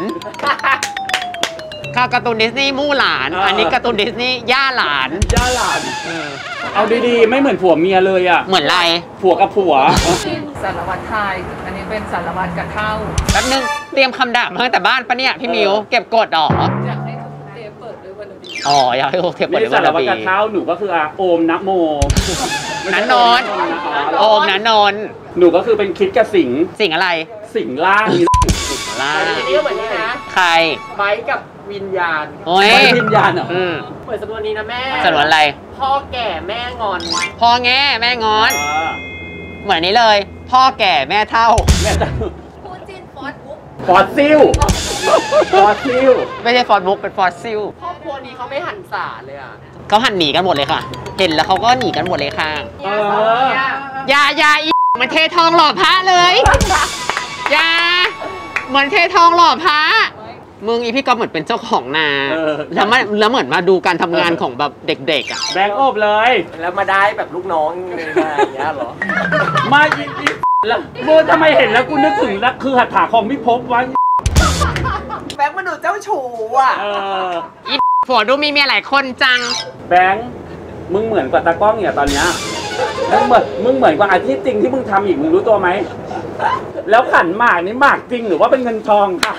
ค่ะการ์ตูนดิสนีย์มู่หลาน อันนี้การ์ตูนดิสนีย์ย่าหลานย่าหลานเอาดีๆไม่เหมือนผัวเมียเลยอ่ะเหมือนอะไรผัวกับผัวสารวัตรไทย อันนี้เป็นสารวัตรกระเท่าแป๊บนึงเตรียมคำด่ามาตั้งแต่บ้านปะเนี่ยพี่มิวเก็บกดหรออยากให้ทุกเทปเปิดด้วยวันดีอ๋ออยากให้เก็บกดนี่ด้วยสารวันวัตรบีกระเท้าหนูก็คืออาโอมนะโมนันนนท์โอมนันนนท์หนูก็คือเป็นคิดกับสิงสิ่งอะไรสิงล่างล่าๆอันนี้ก็เหมือนนี้นะใครไม้กับวิญญาณโอ้ยวิญญาณเหรออืมเปิดสำนวนนี้นะแม่สำนวนอะไรพ่อแก่แม่งอนพ่อแง่แม่งอน เหมือนนี้เลย พ่อแก่แม่เท่าแม่จะคู่จิ้นฟอสบุ๊กฟอสซิลฟอสซิลไม่ใช่ฟอสบุ๊กเป็นฟอสซิลครอบครัวนี้เขาไม่หันศาเลยอ่ะเขาหันหนีกันหมดเลยค่ะ เห็นแล้วเขาก็หนีกันหมดเลยค่ะเอออยาอยาอีมันเททองหล่อพระเลยอยาเหมือนเททองหล่อพระมึงอีพี่ก็เหมือนเป็นเจ้าของนาแล้วมันแล้วเหมือนมาดูการทำงานของแบบเด็กๆอ่ะแบงค์อบเลยแล้วมาได้แบบลูกน้องเลยมาอย่างเงี้ยเหรอมาอีอีแล้วโบทำไมเห็นแล้วกูนึกถึงแล้วคือหัตถาของพี่ภพไว้แบงค์มันดูเจ้าชู้อ่ะเอออีผัวดูมีเมียหลายคนจังแบงค์มึงเหมือนกว่าตากล้องเนี่ยตอนเนี้ยมึงเหมือนมึงเหมือนกว่าอาชีพจริงที่มึงทำอีกมึงรู้ตัวไหมแล้วขันหมากนี่หมากจริงหรือว่าเป็นเงินทองค่ะ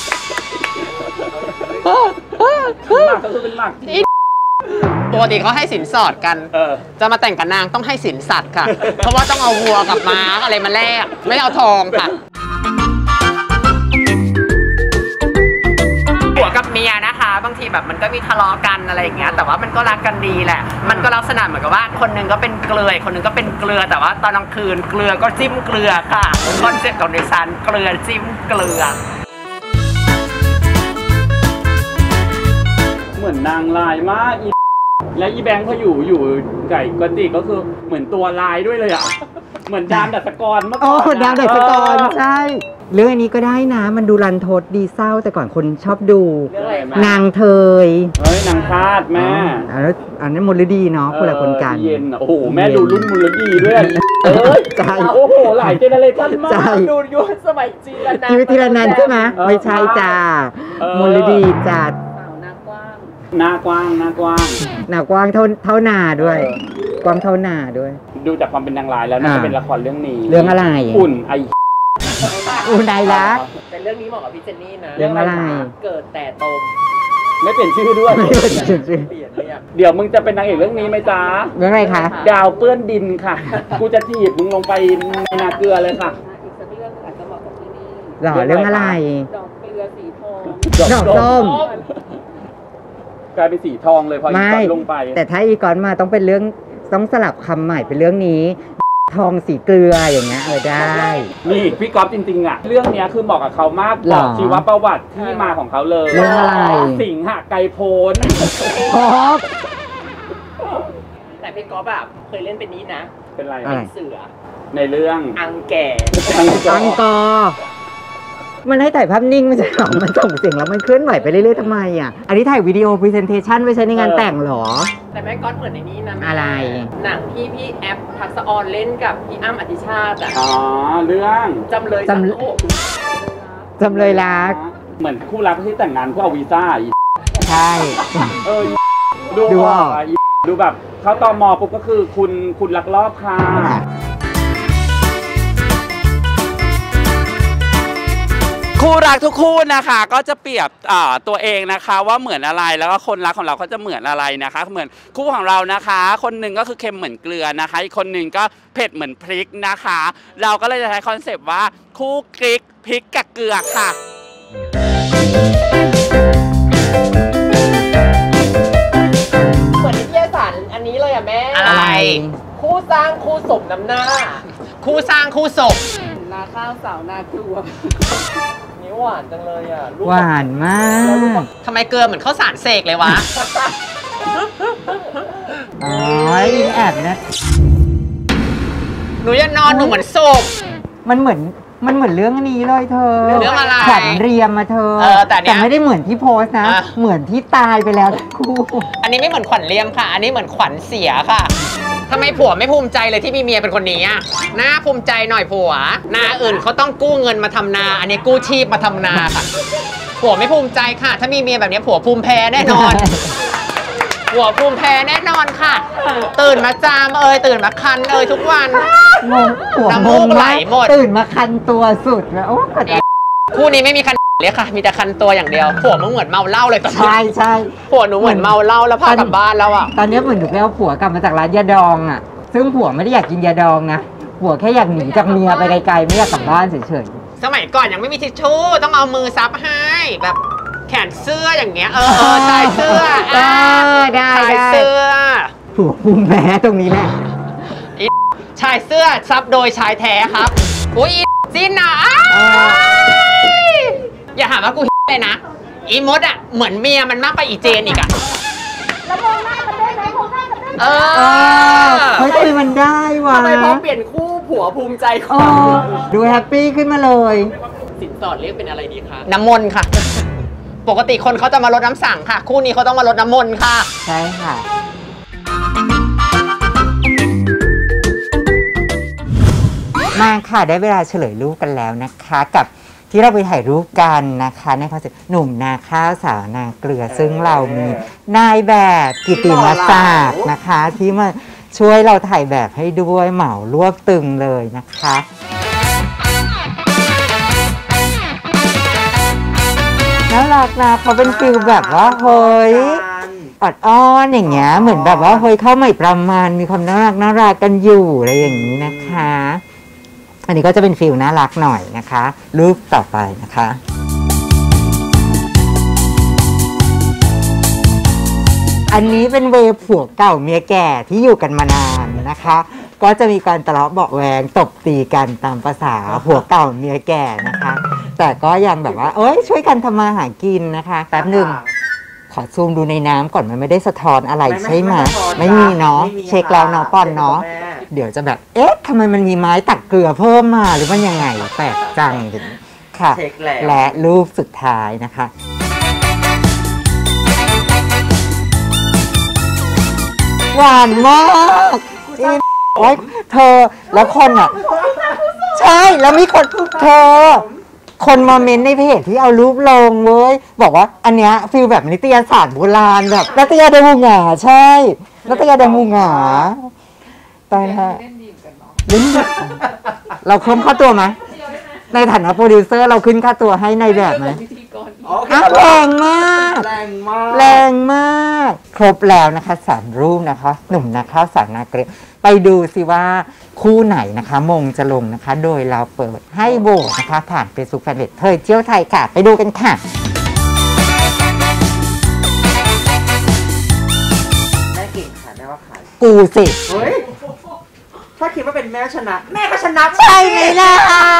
หมากก็คือเป็นหมากจริงปกติเขาให้สินสอดกันเออจะมาแต่งกับนางต้องให้สินสัตว์ค่ะ เพราะว่าต้องเอาวัวกับม้าอะไรมาแลกไม่เอาทองค่ะผัวกับเมียนะคะ บางทีแบบมันก็มีทะเลาะกันอะไรอย่างเงี้ยแต่ว่ามันก็รักกันดีแหละมันก็ลักษณะเหมือนกับว่าคนหนึงก็เป็นเกลือคนหนึงก็เป็นเกลือแต่ว่าตอนกลางคืนเกลือก็จิ้มเกลือค่ะคอนเซ็ปต์ของดิฉันเกลือจิ้มเกลือเหมือนนางลายมากอีและอีแบงค์พออยู่อยู่ไก่กติก็คือเหมือนตัวลายด้วยเลยอ่ะเหมือนดามดัชกรเมื่อก่อนโอ้ดาวเดชกรใช่เรื่องอันนี้ก็ได้นะมันดูรันทดดีเศร้าแต่ก่อนคนชอบดู นางเทยเฮ้ยนางทาสแม่อันนั้นอันนั้นมลดีเนาะคนละคนกันเย็นโอ้โหแม่ดูรุ่นมูลดีด้วยเอ้ยใช่โอ้โหหลายเจเนอเรชั่นมากดูยุคสมัยจีนนะชีวิตทีละนันใช่ไหมไม่ใช่จ้าเออมลดีจัดหน้ากว้างหน้ากว้างหนากว้างเท่าเท่านาด้วย กว้างเท่านาด้วยดูจากความเป็นนางร้ายแล้วน่าจะเป็นละครเรื่องนี้เรื่องอะไรอุ่นไออุ่นไอรักแต่เรื่องนี้เหมาะกับพี่เจนนี่นะเรื่องอะไรเกิดแต่ตมไม่เปลี่ยนชื่อด้วยไม่เป็นชื่อเปลี่ยนเนี่ยเดี๋ยวมึงจะเป็นนางเอกเรื่องนี้ไหมจ๊ะเรื่องอะไรคะดาวเปื้อนดินค่ะ กูจะถีบมึงลงไปในนาเกลือเลยค่ะอีกสักเรื่องอาจจะเหมาะกับที่นี่หรอเรื่องอะไรดอกเกลือสีทองดอกส้มกลายเป็นสีทองเลยพออีไม่กอนลงไปแต่ถ้าอีกอนมาต้องเป็นเรื่องต้องสลับคำใหม่เป็นเรื่องนี้ ทองสีเกลืออย่างเงี้ยเออได้นี่พี่ก๊อฟจริงๆอ่ะ เรื่องเนี้ยคือเหมาะกับเขามากหรบออกชีวประวัติที่มาของเขาเลยเรื่องอะไรสิงหไกรโพ้นครบแต่พี่ก๊อฟแบบเคยเล่นเป็นนี้นะเป็นไรอะไรเสือในเรื่องอังแก่อังกอร์มันให้ถ่ายภาพนิ่งไม่ใช่หรอมันส่งเสียงแล้วมันเคลื่อนไหวไปเรื่อยๆทำไมอ่ะ อันนี้ถ่ายวิดีโอพรีเซนเทชันไว้ใช้ในงานแต่งเหรอแต่แม่ก๊อตเหมือนในนี้นะแม่อะไรหนังที่พี่แอปทักษะออนเล่นกับพี่อ้ำอธิชาติอ่ะอ๋อ เรื่องจำเลยจำสังโลกจำเลยรักเหมือนคู่รักที่แต่งงานเพื่อเอาวีซ่าอีใช่เออดูดูออออก กอ่ะอีดูแบบเขาตมปุ๊บก็คือคุณคุณลักลอบค่ะ คู่รักทุกคู่นะคะก็จะเปรียบตัวเองนะคะว่าเหมือนอะไรแล้วก็คนรักของเราก็จะเหมือนอะไรนะคะเหมือนคู่ของเรานะคะคนหนึ่งก็คือเค็มเหมือนเกลือนะคะอีกคนหนึ่งก็เผ็ดเหมือนพริกนะคะเราก็เลยจะใช้คอนเซปต์ว่าคู่พริกพริกกับเกลือค่ะเหมือนนิตยสารอันนี้เลยอ่ะแม่อะไรคู่สร้างคู่สมน้ำหน้าคู่สร้างคู่ศพนาข้าวสาวนาครัวนี่หวานจังเลยอ่ะลูกหวานมากทำไมเกลือเหมือนข้าวสารเสกเลยวะอ๋อยิงแอบนะหนูจะนอนหนูเหมือนศพมันเหมือนมันเหมือนเรื่องนี้เลยเธอเรื่องอะไรขวัญเรียมมาเธอเออแต่เนี้ยไม่ได้เหมือนที่โพสต์นะอ่ะเหมือนที่ตายไปแล้วทั้งคู่อันนี้ไม่เหมือนขวัญเลียมค่ะ อันนี้เหมือนขวัญเสียค่ะทำไมผัวไม่ภูมิใจเลยที่มีเมียเป็นคนนี้อ่ะน่าภูมิใจหน่อยผัวนาอื่นเขาต้องกู้เงินมาทำนา อันนี้กู้ชีพมาทำนาค่ะ ผัวไม่ภูมิใจค่ะ ถ้ามีเมียแบบนี้ผัวภูมิแพ้แน่นอน ผัวภูมิแพ้แน่นอนค่ะ ตื่นมาจามเอ่ยตื่นมาคันเอ่ยทุกวันงงหัวน้ำงมูงกไหลมากหมดตื่นมาคันตัวสุดแล้วโอ้กดดันคู่นี้ไม่มีคันเลยค่ะ มีแต่คันตัวอย่างเดียว ผัวมึงเหมือนเมาเหล้าเลยตอนนี้ใช่ใช่ผัวหนูเหมือนเมาเหล้าแล้วพากลับบ้านแล้วอ่ะตอนนี้เหมือนหนูไปเอาผัวกลับมาจากร้านยาดองอ่ะ ซึ่งผัวไม่ได้อยากกินยาดองนะผัวแค่อยากหนีจากเมียไปไกลๆไม่อยากกลับบ้านเฉยสมัยก่อนยังไม่มีทิชชู่ต้องเอามือซับให้แบบแขนเสื้ออย่างเงี้ยเออชายเสื้อเออได้ชายได้เสื้อหัวพุ่งแพ้ตรงนี้แหละชายเสื้อซับโดยชายแท้ครับอุ้ยจีนนะอย่าหาว่ากูเลยนะอีมดอ่ะเหมือนเมียมันมากไปอีเจนอีกอ่ะแล้วมองหน้ากันได้ไหมมองหน้ากันได้ไหมเออเฮ้ยทำไมมันได้วะทำไมพอเปลี่ยนคู่ผัวภูมิใจกว่าดูแฮปปี้ขึ้นมาเลยสินสอดเรียกเป็นอะไรดีคะน้ำมนต์ค่ะปกติคนเขาจะมาลดน้ำสั่งค่ะคู่นี้เขาต้องมาลดน้ำมนต์ค่ะใช่ค่ะมาค่ะได้เวลาเฉลยรูปกันแล้วนะคะกับที่เราไปถ่ายรูปกันนะคะในคอนเสิร์ตหนุ่มนาข้าวสาวนาเกลือซึ่งเรามีนายแบบกิติมศักดิ์นะคะที่มาช่วยเราถ่ายแบบให้ด้วยเหมารวบตึงเลยนะคะน่ารักนะเขาเป็นฟิลแบบว่าเฮ้ยอดอ้อนอย่างเงี้ยเหมือนแบบว่าเฮ้ยเข้าใหม่ประมาณมีความน่ารักน่ารักกันอยู่อะไรอย่างนี้นะคะอันนี้ก็จะเป็นฟิลน่ารักหน่อยนะคะรูปต่อไปนะคะอันนี้เป็นเวย์ผัวเก่าเมียแก่ที่อยู่กันมานานนะคะก็จะมีการทะเลาะเบาะแวงตบตีกันตามภาษาผัวเก่าเมียแก่นะคะแต่ก็ยังแบบว่าเอ้ยช่วยกันทำมาหากินนะคะแป๊บหนึ่งขอซูมดูในน้ำก่อนมันไม่ได้สะท้อนอะไรใช่ไหมไม่มีเนาะเช็คแล้วเนาะป้อนเนาะเดี๋ยวจะแบบเอ๊ะทำไมมันมีไม้ตักเกลือเพิ่มมาหรือมันยังไงแปลกจังค่ะและรูปสุดท้ายนะคะหวานมากโอ๊ยเธอแล้วคนอ่ะใช่แล้วมีคนเธอคนมาเมนในเพจที่เอารูปลงเว้ยบอกว่าอันเนี้ยฟีลแบบนิตยสารโบราณแบบรัตยาเดมูหงาใช่รัตยาเดมูหงาตายฮะเล่นเราเพิ่มค่าตัวไหมในฐานะโปรดิวเซอร์เราขึ้นค่าตัวให้ในแบบไหมแรงมากแรงมากแรงมากครบแล้วนะคะสามรูปนะคะหนุ่มนาข้าวสาวนาเกลือไปดูสิว่าคู่ไหนนะคะมงจะลงนะคะโดยเราเปิดให้โหวตนะคะผ่านเฟซบุ๊กแฟนเพจเธอเที่ยวไทยค่ะไปดูกันค่ะแม่เก่งค่ะแม่ว่าขายกูสิเฮ้ยถ้าคิดว่าเป็นแม่ชนะแม่ก็ชนะใช่ไหมล่ะ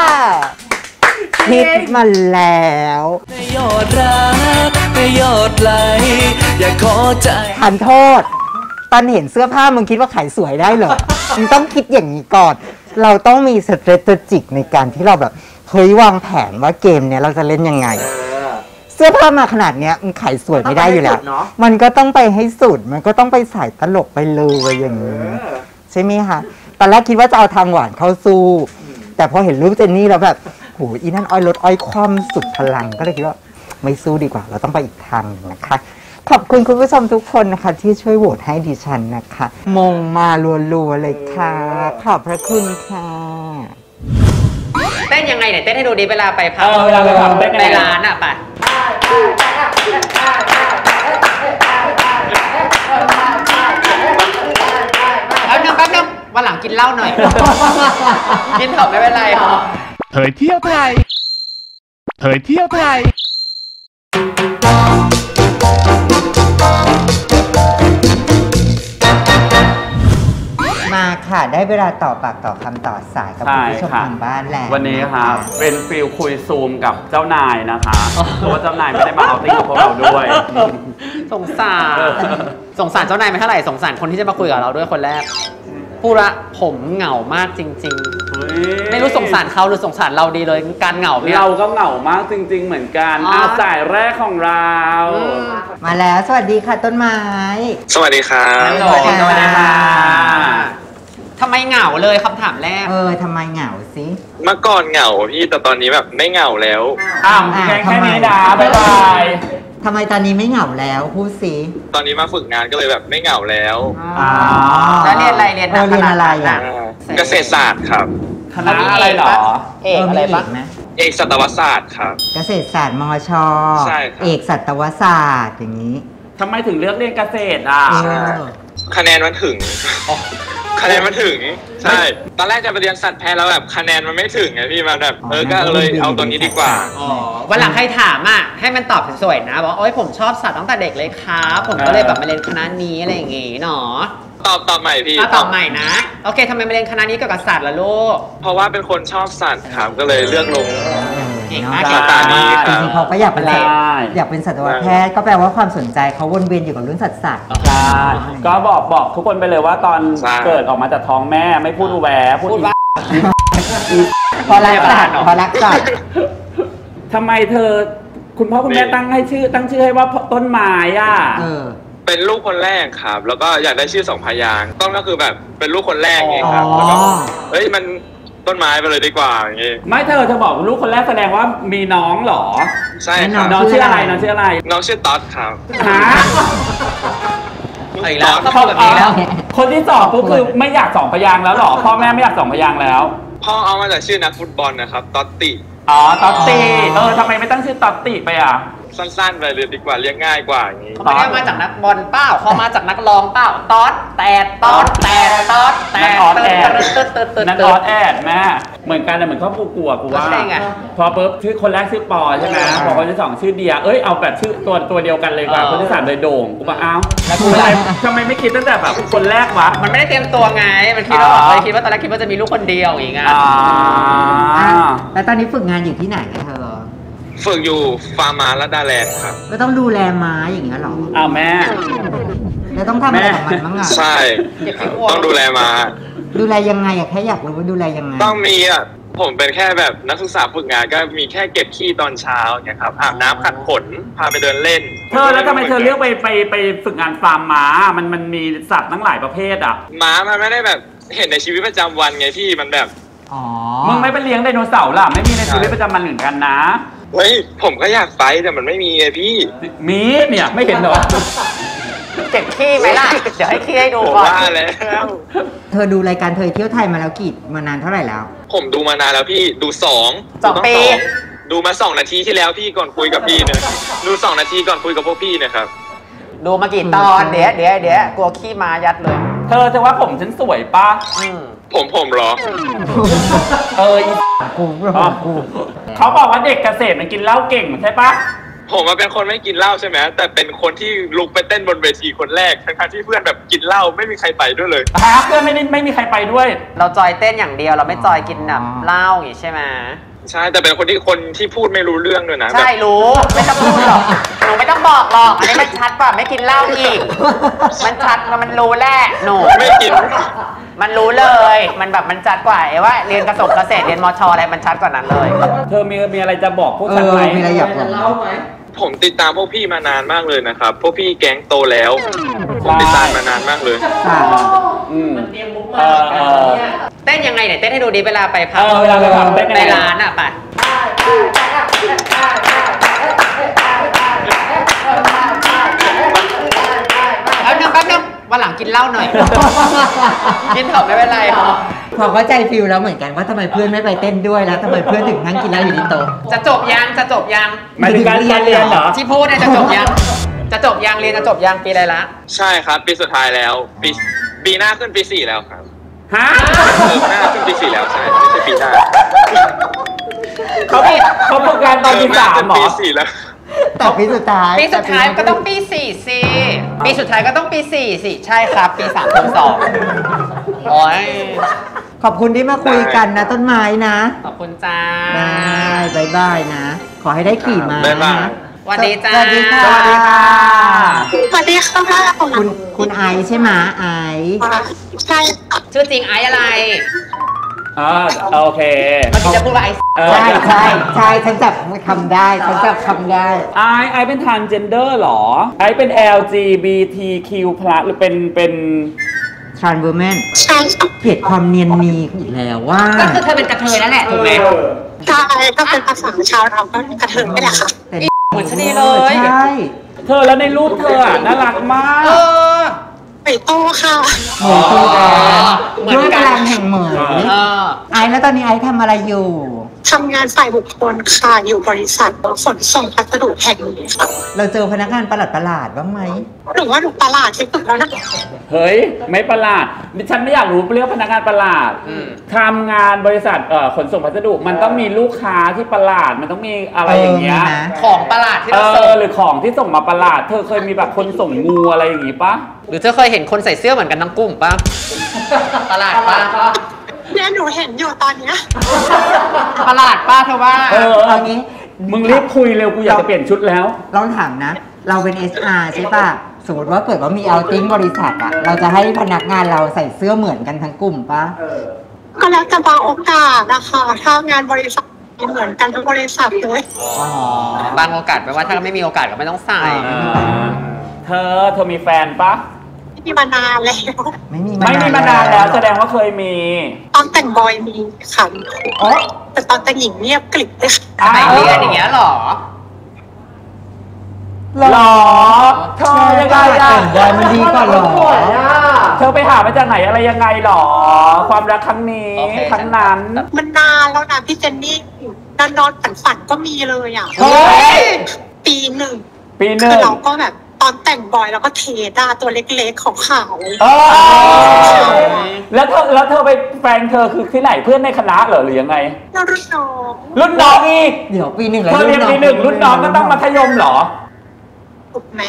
คิดมาแล้วไม่ยอดรักไม่ยอดไหลอย่าขอใจทันโทษตอนเห็นเสื้อผ้ามึงคิดว่าขายสวยได้เหรอมึงต้องคิดอย่างนี้ก่อนเราต้องมีสเตรทจิกในการที่เราแบบเฮ้ยวางแผนว่าเกมเนี้ยเราจะเล่นยังไงเสื้อผ้ามาขนาดเนี้ยมึงขายสวยไม่ได้อยู่แล้วมันก็ต้องไปให้สุดมันก็ต้องไปใส่ตลกไปเลยอย่างนี้ใช่ไหมคะตอนแรกคิดว่าจะเอาทางหวานเข้าสู้แต่พอเห็นรูปเจนนี่แล้วแบบโหอีนั่นอ้อยลดอ้อยคว่ำสุดพลังก็เลยคิดว่าไม่สู้ดีกว่าเราต้องไปอีกทางนะคะขอบคุณคุณผู้ชมทุกคนนะคะที่ช่วยโหวตให้ดิฉันนะคะมงมารัวๆเลยค่ะขอบพระคุณค่ะเต้นยังไงเนี่ยเต้นให้ดูดีเวลาไปพักเวลาไปพักเต้นไปร้านอ่ะไปแป๊บนึงแป๊บนึงวันหลังกินเหล้าหน่อยกินเถอะไม่เป็นไรเผยเที่ยวไทยเผยเที่ยวไทยมาค่ะได้เวลาต่อปากต่อคำต่อสายกับคุณผู้ชมทางบ้านแล้ววันนี้ค่ะเป็นฟิลคุยซูมกับเจ้านายนะคะเพราะว่าเจ้านายไม่ได้มาเอาติ้งกับพวกเราด้วยสงสารสงสารเจ้านายไม่เท่าไหร่สงสารคนที่จะมาคุยกับเราด้วยคนแรกพูดละผมเหงามากจริงๆไม่รู้สงสารเขาหรือสงสารเราดีเลยการเหงาเนี่ยเราก็เหงามากจริงๆเหมือนกันอาสายแรกของเรามาแล้วสวัสดีค่ะต้นไม้สวัสดีครับสวัสดีสวัสดีค่ะทำไมเหงาเลยคำถามแรกเออทำไมเหงาสิเมื่อก่อนเหงาพี่แต่ตอนนี้แบบไม่เหงาแล้วอ้าวแค่แค่นี้ดาบ๊ายบายทำไมตอนนี้ไม่เหงาแล้วพูดสิตอนนี้มาฝึกงานก็เลยแบบไม่เหงาแล้วแล้วเรียนอะไรเรียนเรียนอะไรอ่ะเกษตรศาสตร์ครับคณะอะไรหรอเอกอะไรบ้างเอกสัตวศาสตร์ครับเกษตรศาสตร์มอชใช่ครับเอกสัตวศาสตร์อย่างนี้ทำไมถึงเลือกเรียนเกษตรอ่ะคะแนนมันถึงคะแนนมันถึงใช่ตอนแรกจะไปเรียนสัตว์แพทย์แล้วแบบคะแนนมันไม่ถึงไงพี่มันแบบเออก็เลยเอาตัวนี้ดีกว่าอ๋อวันหลังใครถามอ่ะให้มันตอบสวยๆนะบอกโอ๊ยผมชอบสัตว์ตั้งแต่เด็กเลยครับผมก็เลยแบบมาเรียนคณะนี้อะไรอย่างงี้เนาะตอบตอบใหม่พี่ตอบใหม่นะโอเคทำไมมาเรียนคณะนี้เกี่ยวกับสัตว์ล่ะลูกเพราะว่าเป็นคนชอบสัตว์ครับก็เลยเลือกลงเก่งมากสาขานี้คจรับริงๆเขาก็อยากเป็นอยากเป็นสัตวแพทย์ก็แปลว่าความสนใจเขาวนเวียนอยู่กับเรื่องสัตว์สัตว์ใช่ก็บอกบอกทุกคนไปเลยว่าตอนเกิดออกมาจากท้องแม่ไม่พูดอูแวพูดว่าพอรักสัตว์พอรักสัตว์ทำไมเธอคุณพ่อคุณแม่ตั้งให้ชื่อตั้งชื่อให้ว่าต้นไม้อ่ะเป็นลูกคนแรกครับแล้วก็อยากได้ชื่อสองพยางค์ต้นก็คือแบบเป็นลูกคนแรกไงครับแล้วก็เฮ้ยมันต้นไม้ไปเลยดีกว่าอย่างงี้ไม่เธอเธอบอกลูกคนแรกแสดงว่ามีน้องเหรอใช่ครับน้องชื่ออะไรน้องชื่ออะไรน้องชื่อต๊อดครับฮะอีกแล้วก็พูดแบบนี้แล้วคนที่สองก็คือไม่อยากสองพยางค์แล้วหรอพ่อแม่ไม่อยากสองพยางค์แล้วพ่อเอามาจากชื่อนักฟุตบอลนะครับต๊อตติอ๋อต๊อตติเออทำไมไม่ตั้งชื่อต๊อตติไปอ่ะสั้นๆไปเลยดีกว่าเรียกง่ายกว่าอย่างนี้เขาไม่ได้มาจากนักบอลเป้าเขามาจากนักร้องเป้าต๊อดแต่ต๊อดแต่ต๊อดแต่นักออดแอดนักออดแอดแม่เหมือนกันนะเหมือนครอบครัวกูกูว่าพอปุ๊บชื่อคนแรกชื่อปอใช่ไหมพอคนที่สองชื่อเดียเอ้ยเอาแบบชื่อตัวตัวเดียวกันเลยกว่าคนที่สามเลยโด่งกูว่าอ้าวแล้วกูอะไรทำไมไม่คิดตั้งแต่แบบคนแรกวะมันไม่ได้เตรียมตัวไงมันคิดว่าเลยคิดว่าตอนแรกคิดว่าจะมีลูกคนเดียวอย่างเงี้ยแล้วตอนนี้ฝึกงานอยู่ที่ไหนเธอฝึกอยู่ฟาร์มาลาดาแลนด์ครับก็ต้องดูแลม้าอย่างเงี้ยหรออ้าวแม่แล้วต้องทำอะไรกับมันบ้างอ่ะใช่ต้องดูแลม้าดูแลยังไงอะแค่อยากรู้ว่าดูแลยังไงต้องมีอ่ะผมเป็นแค่แบบนักศึกษาฝึกงานก็มีแค่เก็บขี้ตอนเช้าเนี่ยครับอาบน้ำขัดขนพาไปเดินเล่นเธอแล้วทำไมเธอเลือกไปไปไปฝึกงานฟาร์มม้ามันมันมีสัตว์ตั้งหลายประเภทอ่ะม้ามันไม่ได้แบบเห็นในชีวิตประจำวันไงพี่มันแบบอ๋อมึงไม่ไปเลี้ยงไดโนเสาร์ล่ะไม่มีในชีวิตประจำวันเหมือนกันนะเฮ้ยผมก็อยากไปแต่มันไม่มีไงพี่มีเนี่ยไม่เห็นหรอเก็บขี้ไหมล่ะเดี๋ยวให้ขี้ให้ดูก่อนว่าแล้วเธอดูรายการเธอเที่ยวไทยมาแล้วกี่มานานเท่าไหร่แล้วผมดูมานานแล้วพี่ดูสองสองปีดูมาสองนาทีที่แล้วพี่ก่อนคุยกับพี่เนี่ยดูสองนาทีก่อนคุยกับพวกพี่นะครับดูมากี่ตอนเดี๋ยวเดี๋ยวเดี๋ยวกลัวขี้มายัดเลยเธอจะว่าผมฉันสวยปะผมผมหรอเอออีกูกูเขาบอกว่าเด็กเกษตรมันกินเหล้าเก่งใช่ปะผมมาเป็นคนไม่กินเหล้าใช่ไหมแต่เป็นคนที่ลุกไปเต้นบนเวทีคนแรกทั้งๆที่เพื่อนแบบกินเหล้าไม่มีใครไปด้วยเลยฮะเพื่อนไม่ได้ไม่มีใครไปด้วยเราจอยเต้นอย่างเดียวเราไม่จอยกินแบบเหล้าอย่างนี้ใช่ไหมใช่แต่เป็นคนที่คนที่พูดไม่รู้เรื่องด้วยนะใช่รู้ไม่ต้องพูดหรอกหนูไม่ต้องบอกหรอกอันนี้มันชัดกว่าไม่กินเหล้าอีกมันชัดมันรู้แหละหนูไม่กินมันรู้เลยมันแบบมันชัดกว่าไอ้ว่าเรียนกระสบเกษตรเรียนมชอะไรมันชัดกว่านั้นเลยเธอมีมีอะไรจะบอกพวกฉันไหมมีอะไรอยากบอกผมติดตามพวกพี่มานานมากเลยนะครับพวกพี่แก๊งโตแล้วผมติดตามมานานมากเลยเต้นยังไงเนี่ยเต้นให้ดูดิเวลาไปพักเวลาไปพักในร้านอ่ะไปแล้วนึงแป๊บนึงวันหลังกินเหล้าหน่อยกินเถอะไม่เป็นไรพอเข้าใจฟิลแล้วเหมือนกันว่าทำไมเพื่อนไม่ไปเต้นด้วยแล้วทำไมเพื่อนถึงนั่งกินเหล้าอยู่ที่โต๊ะจะจบยังจะจบยังหมายถึงการเรียนเรียนเหรอที่พูดเนี่ยจะจบยังจะจบยังเรียนจะจบยังปีอะไรละใช่ครับปีสุดท้ายแล้วปีปีหน้าขึ้นปีสี่แล้วครับฮะปีหน้าขึ้นปีสี่แล้วใช่ไม่ใช่ปีหน้าเขาเขาฝึกงานตอนปีสามหรอปีสี่แล้วแต่ปีสุดท้ายปีสุดท้ายก็ต้องปีสี่สิปีสุดท้ายก็ต้องปีสี่สิใช่ครับปีสามปีสองโอ้ยขอบคุณที่มาคุยกันนะต้นไม้นะขอบคุณจ้าบายบายนะขอให้ได้ขี่ม้านะสวัสดีจ้าสวัสดีค่ะสวัสดีค่ะสวัสดีค่ะคุณคุณไอใช่ไหมไอใช่ชื่อจริงไออะไรอ่าโอเคเมื่อกี้จะพูดว่าไอใช่ใช่ใช่ฉันจับคำได้ฉันจับคำได้ไอไอเป็นทรานส์เจนเดอร์หรอไอเป็น แอล จี บี ที คิว พลัส หรือเป็นเป็นทรานส์ วูแมนใช่เกลียดความเนียนนีอีกแล้วว่าก็คือเธอเป็นกระเทยนั่นแหละถูกไหมใช่ก็เป็นภาษาชาวเราก็กระเทยไม่ได้ค่ะเหมือนชนีเลยใช่เธอแล้วในรูปเธอน่ารักมากเออไปโตค่ะเหมือนตัวแดงเหมือนกลางแห่งเหมือนไอ้แล้วตอนนี้ไอ้ทำอะไรอยู่ทำงานฝ่ายบุคคลค่ะอยู่บริษัทขนส่งพัสดุแห่งนี้ค่ะเราเจอพนักงานประหลาดประหลาดบ้างไหมหรือว่าหนูประหลาดที่สุดแล้วนะเฮ้ยไม่ประหลาดฉันไม่อยากรู้เรื่องพนักงานประหลาดทำงานบริษัทขนส่งพัสดุมันต้องมีลูกค้าที่ประหลาดมันต้องมีอะไรอย่างเงี้ยของประหลาดที่เราส่งหรือของที่ส่งมาประหลาดเธอเคยมีแบบคนส่งงูอะไรอย่างงี้ปะหรือเธอเคยเห็นคนใส่เสื้อเหมือนกันทั้งกลุ่มปะประหลาดปะเนี่ยหนูเห็นอยู่ตอนเนี้ยประหลาดป้าเธอว่าเออเอางี้มึงรีบคุยเร็วกูอยากจะเปลี่ยนชุดแล้วลองถามนะเราเป็น เอส อาร์ ใช่ป่ะสมมติว่าเกิดว่ามีเอาติ้งบริษัทอะเราจะให้พนักงานเราใส่เสื้อเหมือนกันทั้งกลุ่มป่ะก็แล้วแต่บางโอกาสนะคะถ้างานบริษัทเหมือนกันทั้งบริษัทเลยบางโอกาสแปลว่าถ้าไม่มีโอกาสก็ไม่ต้องใส่เธอเธอมีแฟนปะไม่มีมานานแล้วไม่มีไม่มีมานานแล้วแสดงว่าเคยมีตอนแต่งบอยมีค่ะแต่ตอนแต่งหญิงเงียบกริบเลยแต่งเรียนอย่างเงี้ยหรอหรอเธอยังไงอะแต่งบอยมันดีกว่าหรอเธอไปหามาจากไหนอะไรยังไงหรอความรักครั้งนี้ครั้งนั้นมันนานแล้วนะพี่เจนนี่นอนนอนฝันฝันก็มีเลยอ่ะปีหนึ่งปีหนึ่งคือเราก็แบบตอนแต่งบอยแล้วก็เทดาตัวเล็กๆของขาวแล้วเธอแล้วเธอไปแฟนเธอคือที่ไหนเพื่อนในคณะเหรอหรือยังไงรุ่นน้องรุ่นน้องอีกเดี๋ยวปีหนึ่งเธอเรียนปีหนึ่งรุ่นน้องก็ต้องมัธยมเหรอถูกไหม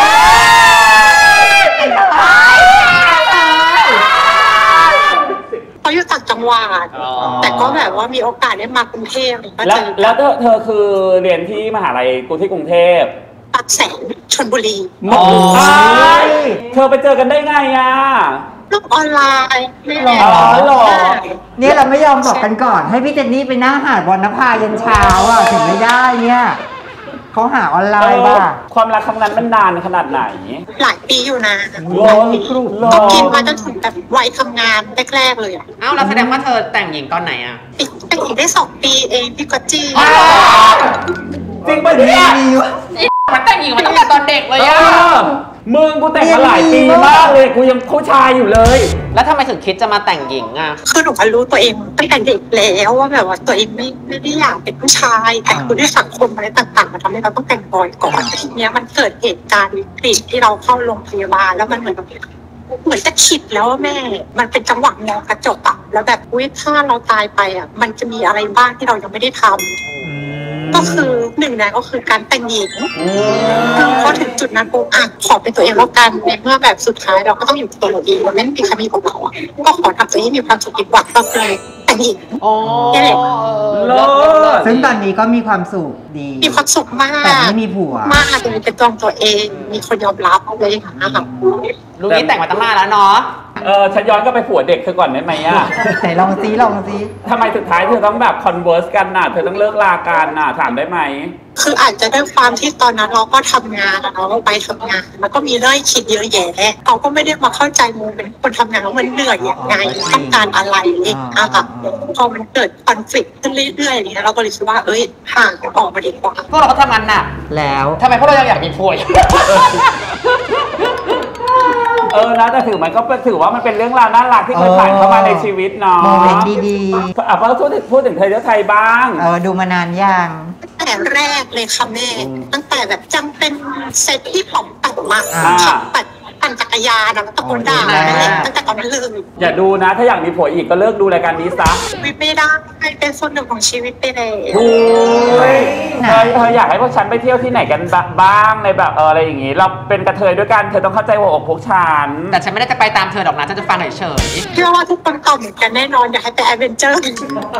เขาอยู่ต่างจังหวัดแต่ก็แบบว่ามีโอกาสได้มากรุงเทพแล้วแล้วเธอเธอคือเรียนที่มหาลัยกูที่กรุงเทพปากแสนชลบุรีเธอไปเจอกันได้ไงอ่ะโลกออนไลน์ไม่หรอหรอเนี่ยเราไม่ยอมบอกกันก่อนให้พี่เจนนี่ไปนั่งหาดวรรณภายันเช้าอ่ะถึงไม่ได้เนี่ยเขาหาออนไลน์ป่ะความรักครั้งนั้นมันนานขนาดไหนหลายปีอยู่นะก็กินมาจนถึงแบบวัยทำงานแรกๆเลยอ่ะอ้าวเราแสดงว่าเธอแต่งหญิงตอนไหนอ่ะแต่งหญิงได้สองปีเองพี่กอจี้จริงปะเนี่ยมันแต่งหญิงมาตั้งแต่ตอนเด็กเลยอะมึงกูแต่งมาหลายปีมากเลยกูยังผู้ชายอยู่เลยแล้วทำไมถึงคิดจะมาแต่งหญิงอะคือหนูรู้ตัวเองตั้งแต่เด็กแล้วว่าแบบว่าตัวเองไม่ไม่ได้อยากเป็นผู้ชายแต่คือด้วยสังคมอะไรต่างๆมันทำให้เราต้องแต่งบอยก่อนทีเนี้ยมันเกิดเหตุการณ์วิกฤตที่เราเข้าโรงพยาบาลแล้วมันเหมือนกับเหมือนจะคิดแล้วว่าแม่มันเป็นจังหวะมองกระจกอะแล้วแบบอุ้ยถ้าเราตายไปอะมันจะมีอะไรบ้างที่เรายังไม่ได้ทำก็คือหนึ่งนะก็คือการแต่งหญิงพอถึงจุดนั้นปุ๊บอ่ะขอเป็นตัวเองแล้วกันในเมื่อแบบสุดท้ายเราก็ต้องอยู่ตัวเราเองเราไม่มีใครมีของเราอ่ะก็ขอทำตัวให้มีความสุขดีกว่าก็เลยแต่งหญิงนี่แหละซึ่งตอนนี้ก็มีความสุขดีมีความสุขมากแต่ไม่มีผัวมากเลยเป็นตัวตัวเองมีคนยอมรับอะไรอย่างเงี้ยค่ะลูกนี้แต่งมาตั้งนานแล้วเนาะเออฉันย้อนก็ไปผัวเด็กเธอก่อนได้ไหมอ่ะแต่ลองซีลองซีทำไมสุดท้ายเธอต้องแบบคอนเวิร์สกันน่ะเธอต้องเลิกลากันน่ะถามได้ไหมคืออาจจะด้วยความที่ตอนนั้นเราก็ทำงานเราก็ไปทำงานแล้วก็มีเรื่องคิดเยอะแยะเราก็ไม่ได้มาเข้าใจมูเป็นคนทำงานแล้วมันเหนื่อยยังไงต้องการอะไรเองอะค่ะพอมันเกิดคอนฟ lict ขึ้นเรื่อยๆอย่างเงี้ยเราก็เลยคิดว่าเอ้ยห่างออกมาดีกว่าพวกเราก็ทำงานหนักแล้วทำไมพวกเรายังอยากมีผัวเออนะแต่ถือมันก็ถือว่ามันเป็นเรื่องราวน่ารักที่เคยผ่านเข้ามาในชีวิตเนาะโมเมนต์ดีๆอ่ะพอพูดถึงพูดถึงไทยเที่ยวไทยบ้างเออดูมานานยังแต่แรกเลยค่ะแม่ตั้งแต่แบบจำเป็นเซตที่ผมตัดมาขับตัดปั่นจักรยานแล้วตะโกนด่าตั้งแต่ตอนนั้นเลยอย่าดูนะถ้าอยากมีผัวอีกก็เลิกดูรายการนี้ซะไม่ได้เป็นส่วนหนึ่งของชีวิตไปเลยโอ้ยเธอเธออยากให้พวกฉันไปเที่ยวที่ไหนกันบ้างในแบบเอออะไรอย่างงี้เราเป็นกระเทยด้วยกันเธอต้องเข้าใจหัวอกพวกฉันแต่ฉันไม่ได้จะไปตามเธอหรอกนะฉันจะฟังเฉยๆเชื่อว่าทุกคนตอบเหมือนกันแน่นอนอยากให้ไปแอดเวนเจอร์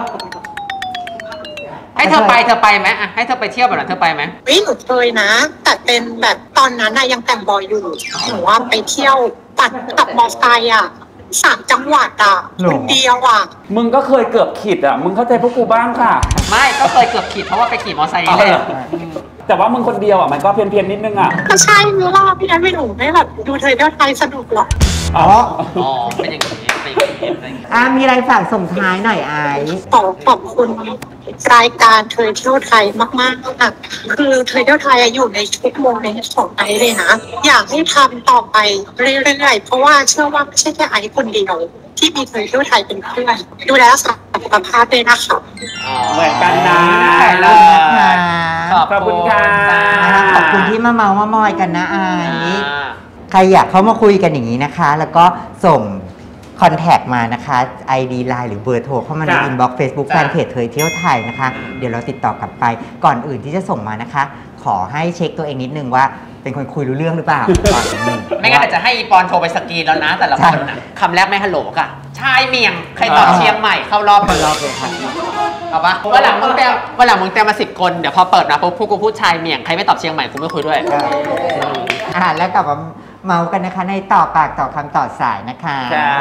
ให้เธอไปเธอไปไหมอ่ะให้เธอไปเที่ยวแบบนั้นเธอไปไหมวิหนูเคยนะแต่เป็นแบบตอนนั้นยังแต่งบอยอยู่หนูว่าไปเที่ยวปั่นขับมอเตอร์ไซค์อ่ะสามจังหวัดอ่ะคนเดียวอ่ะมึงก็เคยเกือบขีดอ่ะมึงเข้าใจพวกกูบ้างค่ะไม่ก็เคยเกือบขีดเพราะว่าไปขี่มอเตอร์ไซค์เลยแต่ว่ามึงคนเดียวอ่ะมันก็เพี้ยนเพียนนิดนึงอ่ะก็ใช่เมื่อว่าพี่แอนไม่หนูไม่แบบดูเธอเที่ยวไทยสนุกหรอกอ๋ออ๋อเป็นอย่างนี้เป็นอย่างนี้อ่ะมีอะไรฝากส่งท้ายหน่อยไอ้ขอขอบคุณรายการเธอเที่ยวไทยมากๆค่ะคือเธอเที่ยวไทยอยู่ในทุกโมเมนต์ของไอเลยนะอยากให้ทำต่อไปเรื่อยๆเพราะว่าเชื่อว่าไม่ใช่แค่ไอคนเดียวที่มีเธอเที่ยวไทยเป็นเพื่อนดูแลรักษาสุขภาพด้วยนะคะเหมือนกันนะขอบคุณค่ะขอบคุณที่มาเมามามอยกันนะไอ้ใครอยากเข้ามาคุยกันอย่างนี้นะคะ แล้วก็ส่งคอนแทคมานะคะ ไอ ดี ไลน์ หรือเบอร์โทรเข้ามาในอินบ็อกซ์ เฟซบุ๊ก แฟนเพจเธอเที่ยวไทยนะคะเดี๋ยวเราติดต่อกลับไปก่อนอื่นที่จะส่งมานะคะ ขอให้เช็คตัวเองนิดนึงว่าเป็นคนคุยรู้เรื่องหรือเปล่าไม่งั้นจะให้อีปอนโทรไปสกรีนแล้วนะแต่ละคนนะคำแรกไม่ฮัลโหลกะชายเมียงใครตอบเชียงใหม่เข้ารอบเข้ารอบเลยค่ะเอาปะวันหลังมึงเตรียมวันหลังมึงเตรียมมาสิบคนเดี๋ยวพอเปิดนะปุ๊บพวกกูพูดชายเมียงใครไม่ตอบเชียงใหม่กูไม่คุยด้วยอ่าแล้วกลับมาเมากันนะคะในต่อปากต่อคำต่อสายนะคะ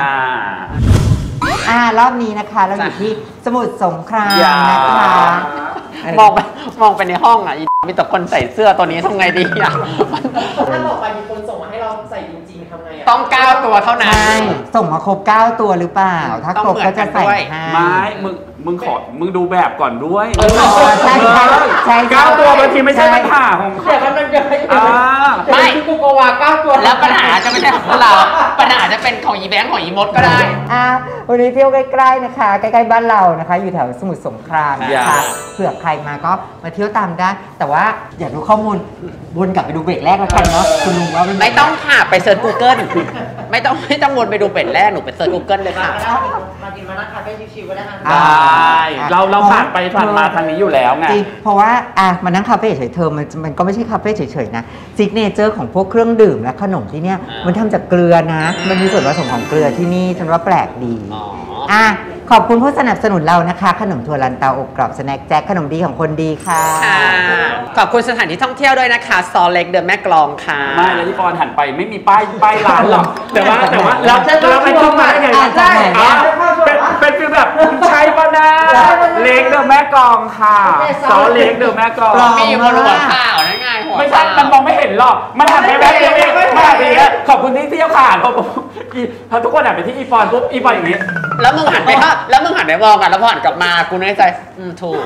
อ่ารอบนี้นะคะเราอยู่ที่สมุทรสงครามนะคะมองไปมองไปในห้องอ่ะมีแต่คนใส่เสื้อตัวนี้ทำไงดีอ่ะถ้าบอกไปมีคนส่งมาให้เราใส่จริงๆทำไงอ่ะต้องเก้าตัวเท่านั้นใช่ส่งมาครบเก้าตัวหรือเปล่าถ้าครบก็จะใส่ให้ไม่มึงมึงขอมึงดูแบบก่อนด้วยใช่ใช่ใช่เก้าตัวบางทีไม่ใช่ปัญหาของเดี๋ยวมันเยอะไม่กูโกวาเก้าตัวแล้วปัญหาจะไม่ใช่ของพวกเราปัญหาจะเป็นของอีแบงค์ของอีมดก็ได้อ่าวันนี้เที่ยวใกล้ๆนะคะใกล้ๆบ้านเรานะคะอยู่แถวสมุทรสงครามนะคะเผื่อใครมาก็มาเที่ยวตามได้แต่ว่าอยากดูข้อมูลวนกลับไปดูเบรกแรกแล้วกันเนาะคุณลุงว่าไม่ต้องค่ะไปเซิร์ช Google ไม่ต้องไม่ต้องวนไปดูเบรกแรกหนูไปเซิร์ช Google เลยค่ะมากินมานั่งคาเฟ่ชิวๆก็ได้ค่ะได้เราเราผ่านไปผ่านมาทางนี้อยู่แล้วไงจริงเพราะว่าอ่ะมานั่งคาเฟ่เฉยๆเธอมันมันก็ไม่ใช่คาเฟ่เฉยๆนะซิกเนเจอร์ของพวกเครื่องดื่มและขนมที่เนี่ยมันทำจากเกลือนะมันมีส่วนผสมของเกลือที่นี่ฉันว่าแปลกดีอ่ะขอบคุณผู้สนับสนุนเรานะคะขนมถั่วลันเตาอบกรอบสแน็คแจ็คขนมดีของคนดีค่ะขอบคุณสถานที่ท่องเที่ยวด้วยนะคะซอเล็กเดอะแม่กลองค่ะไม่แล้วที่ปอนหันไปไม่มีป้ายป้ายร้านหรอกแต่ว่าแต่ว่าเราเราไปเข้ามาได้ไงใช่เป็นเป็นฟีลแบบใช่ป่ะนะเล็กเดอะแม่กลองค่ะซอเล็กเดอะแม่กลองมีอยู่บนหัวข้าวนั่นไงหัวไม่ใช่มันมองไม่เห็นหรอกมันหันไปแบบนี้ไม่หันไปอย่างเงี้ยขอบคุณที่เที่ยวผ่านพอทุกคนหันไปที่อีปอนปุ๊บอีปอนอย่างนี้แล้วมึงหันไปแล้วมึงหันไปมองกันแล้วพอหันกลับมากูในใจอืมถูก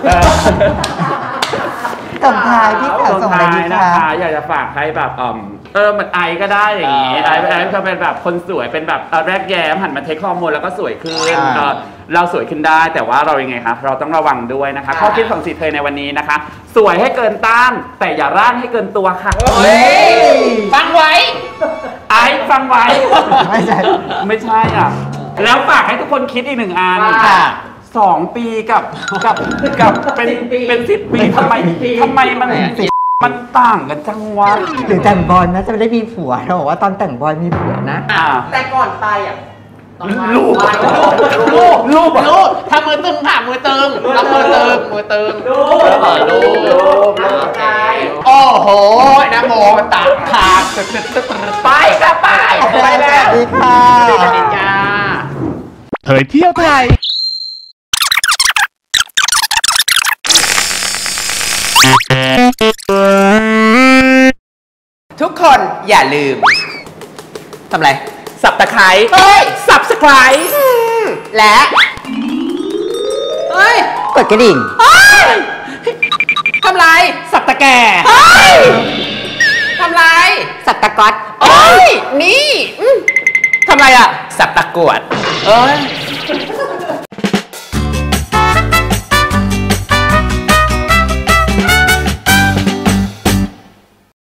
ส่งท้ายพี่สาวส่งอะไรดีคะอยากจะฝากให้แบบเออมันไอก็ได้อย่างงี้ไอไอเขาเป็นแบบคนสวยเป็นแบบแรกแย้มหันมาเทคฮอร์โมนแล้วก็สวยขึ้นเราสวยขึ้นได้แต่ว่าเรายังไงครับเราต้องระวังด้วยนะคะข้อคิดของสีเธอในวันนี้นะคะสวยให้เกินต้านแต่อย่าร่างให้เกินตัวค่ะฟังไว้ไอฟังไว้ไม่ใช่ไม่ใช่อ่ะแล้วฝากให้ทุกคนคิดอีกหนึ่งอันสองปีกับกับกับเป็นเป็นสิบปีทำไมทำไมมันมันต่างกันจังวะหรือแต่งบอลนะจะไม่ได้มีผัวเราบอกว่าตอนแต่งบอลมีผัวนะแต่ก่อนไปอ่ะลูกลูกลูกลูกทำมือตึงค่ะมือตึงทำมือตึงมือตึงลูกลูกลูกโอ้โหนะโมตัดขาดไปค่ะไปไปแล้วดีค่ะสวัสดีจ้าเผยเที่ยวไทยทุกคนอย่าลืมทำไรสับตะไคร้สับสไคร้และเฮ้ยกดกระดิ่งทำไรสับตะแก่ทำไรสับตะก๊อตโอ้ยนี่ทำไรอ่ะสับตะกวดเอ้ย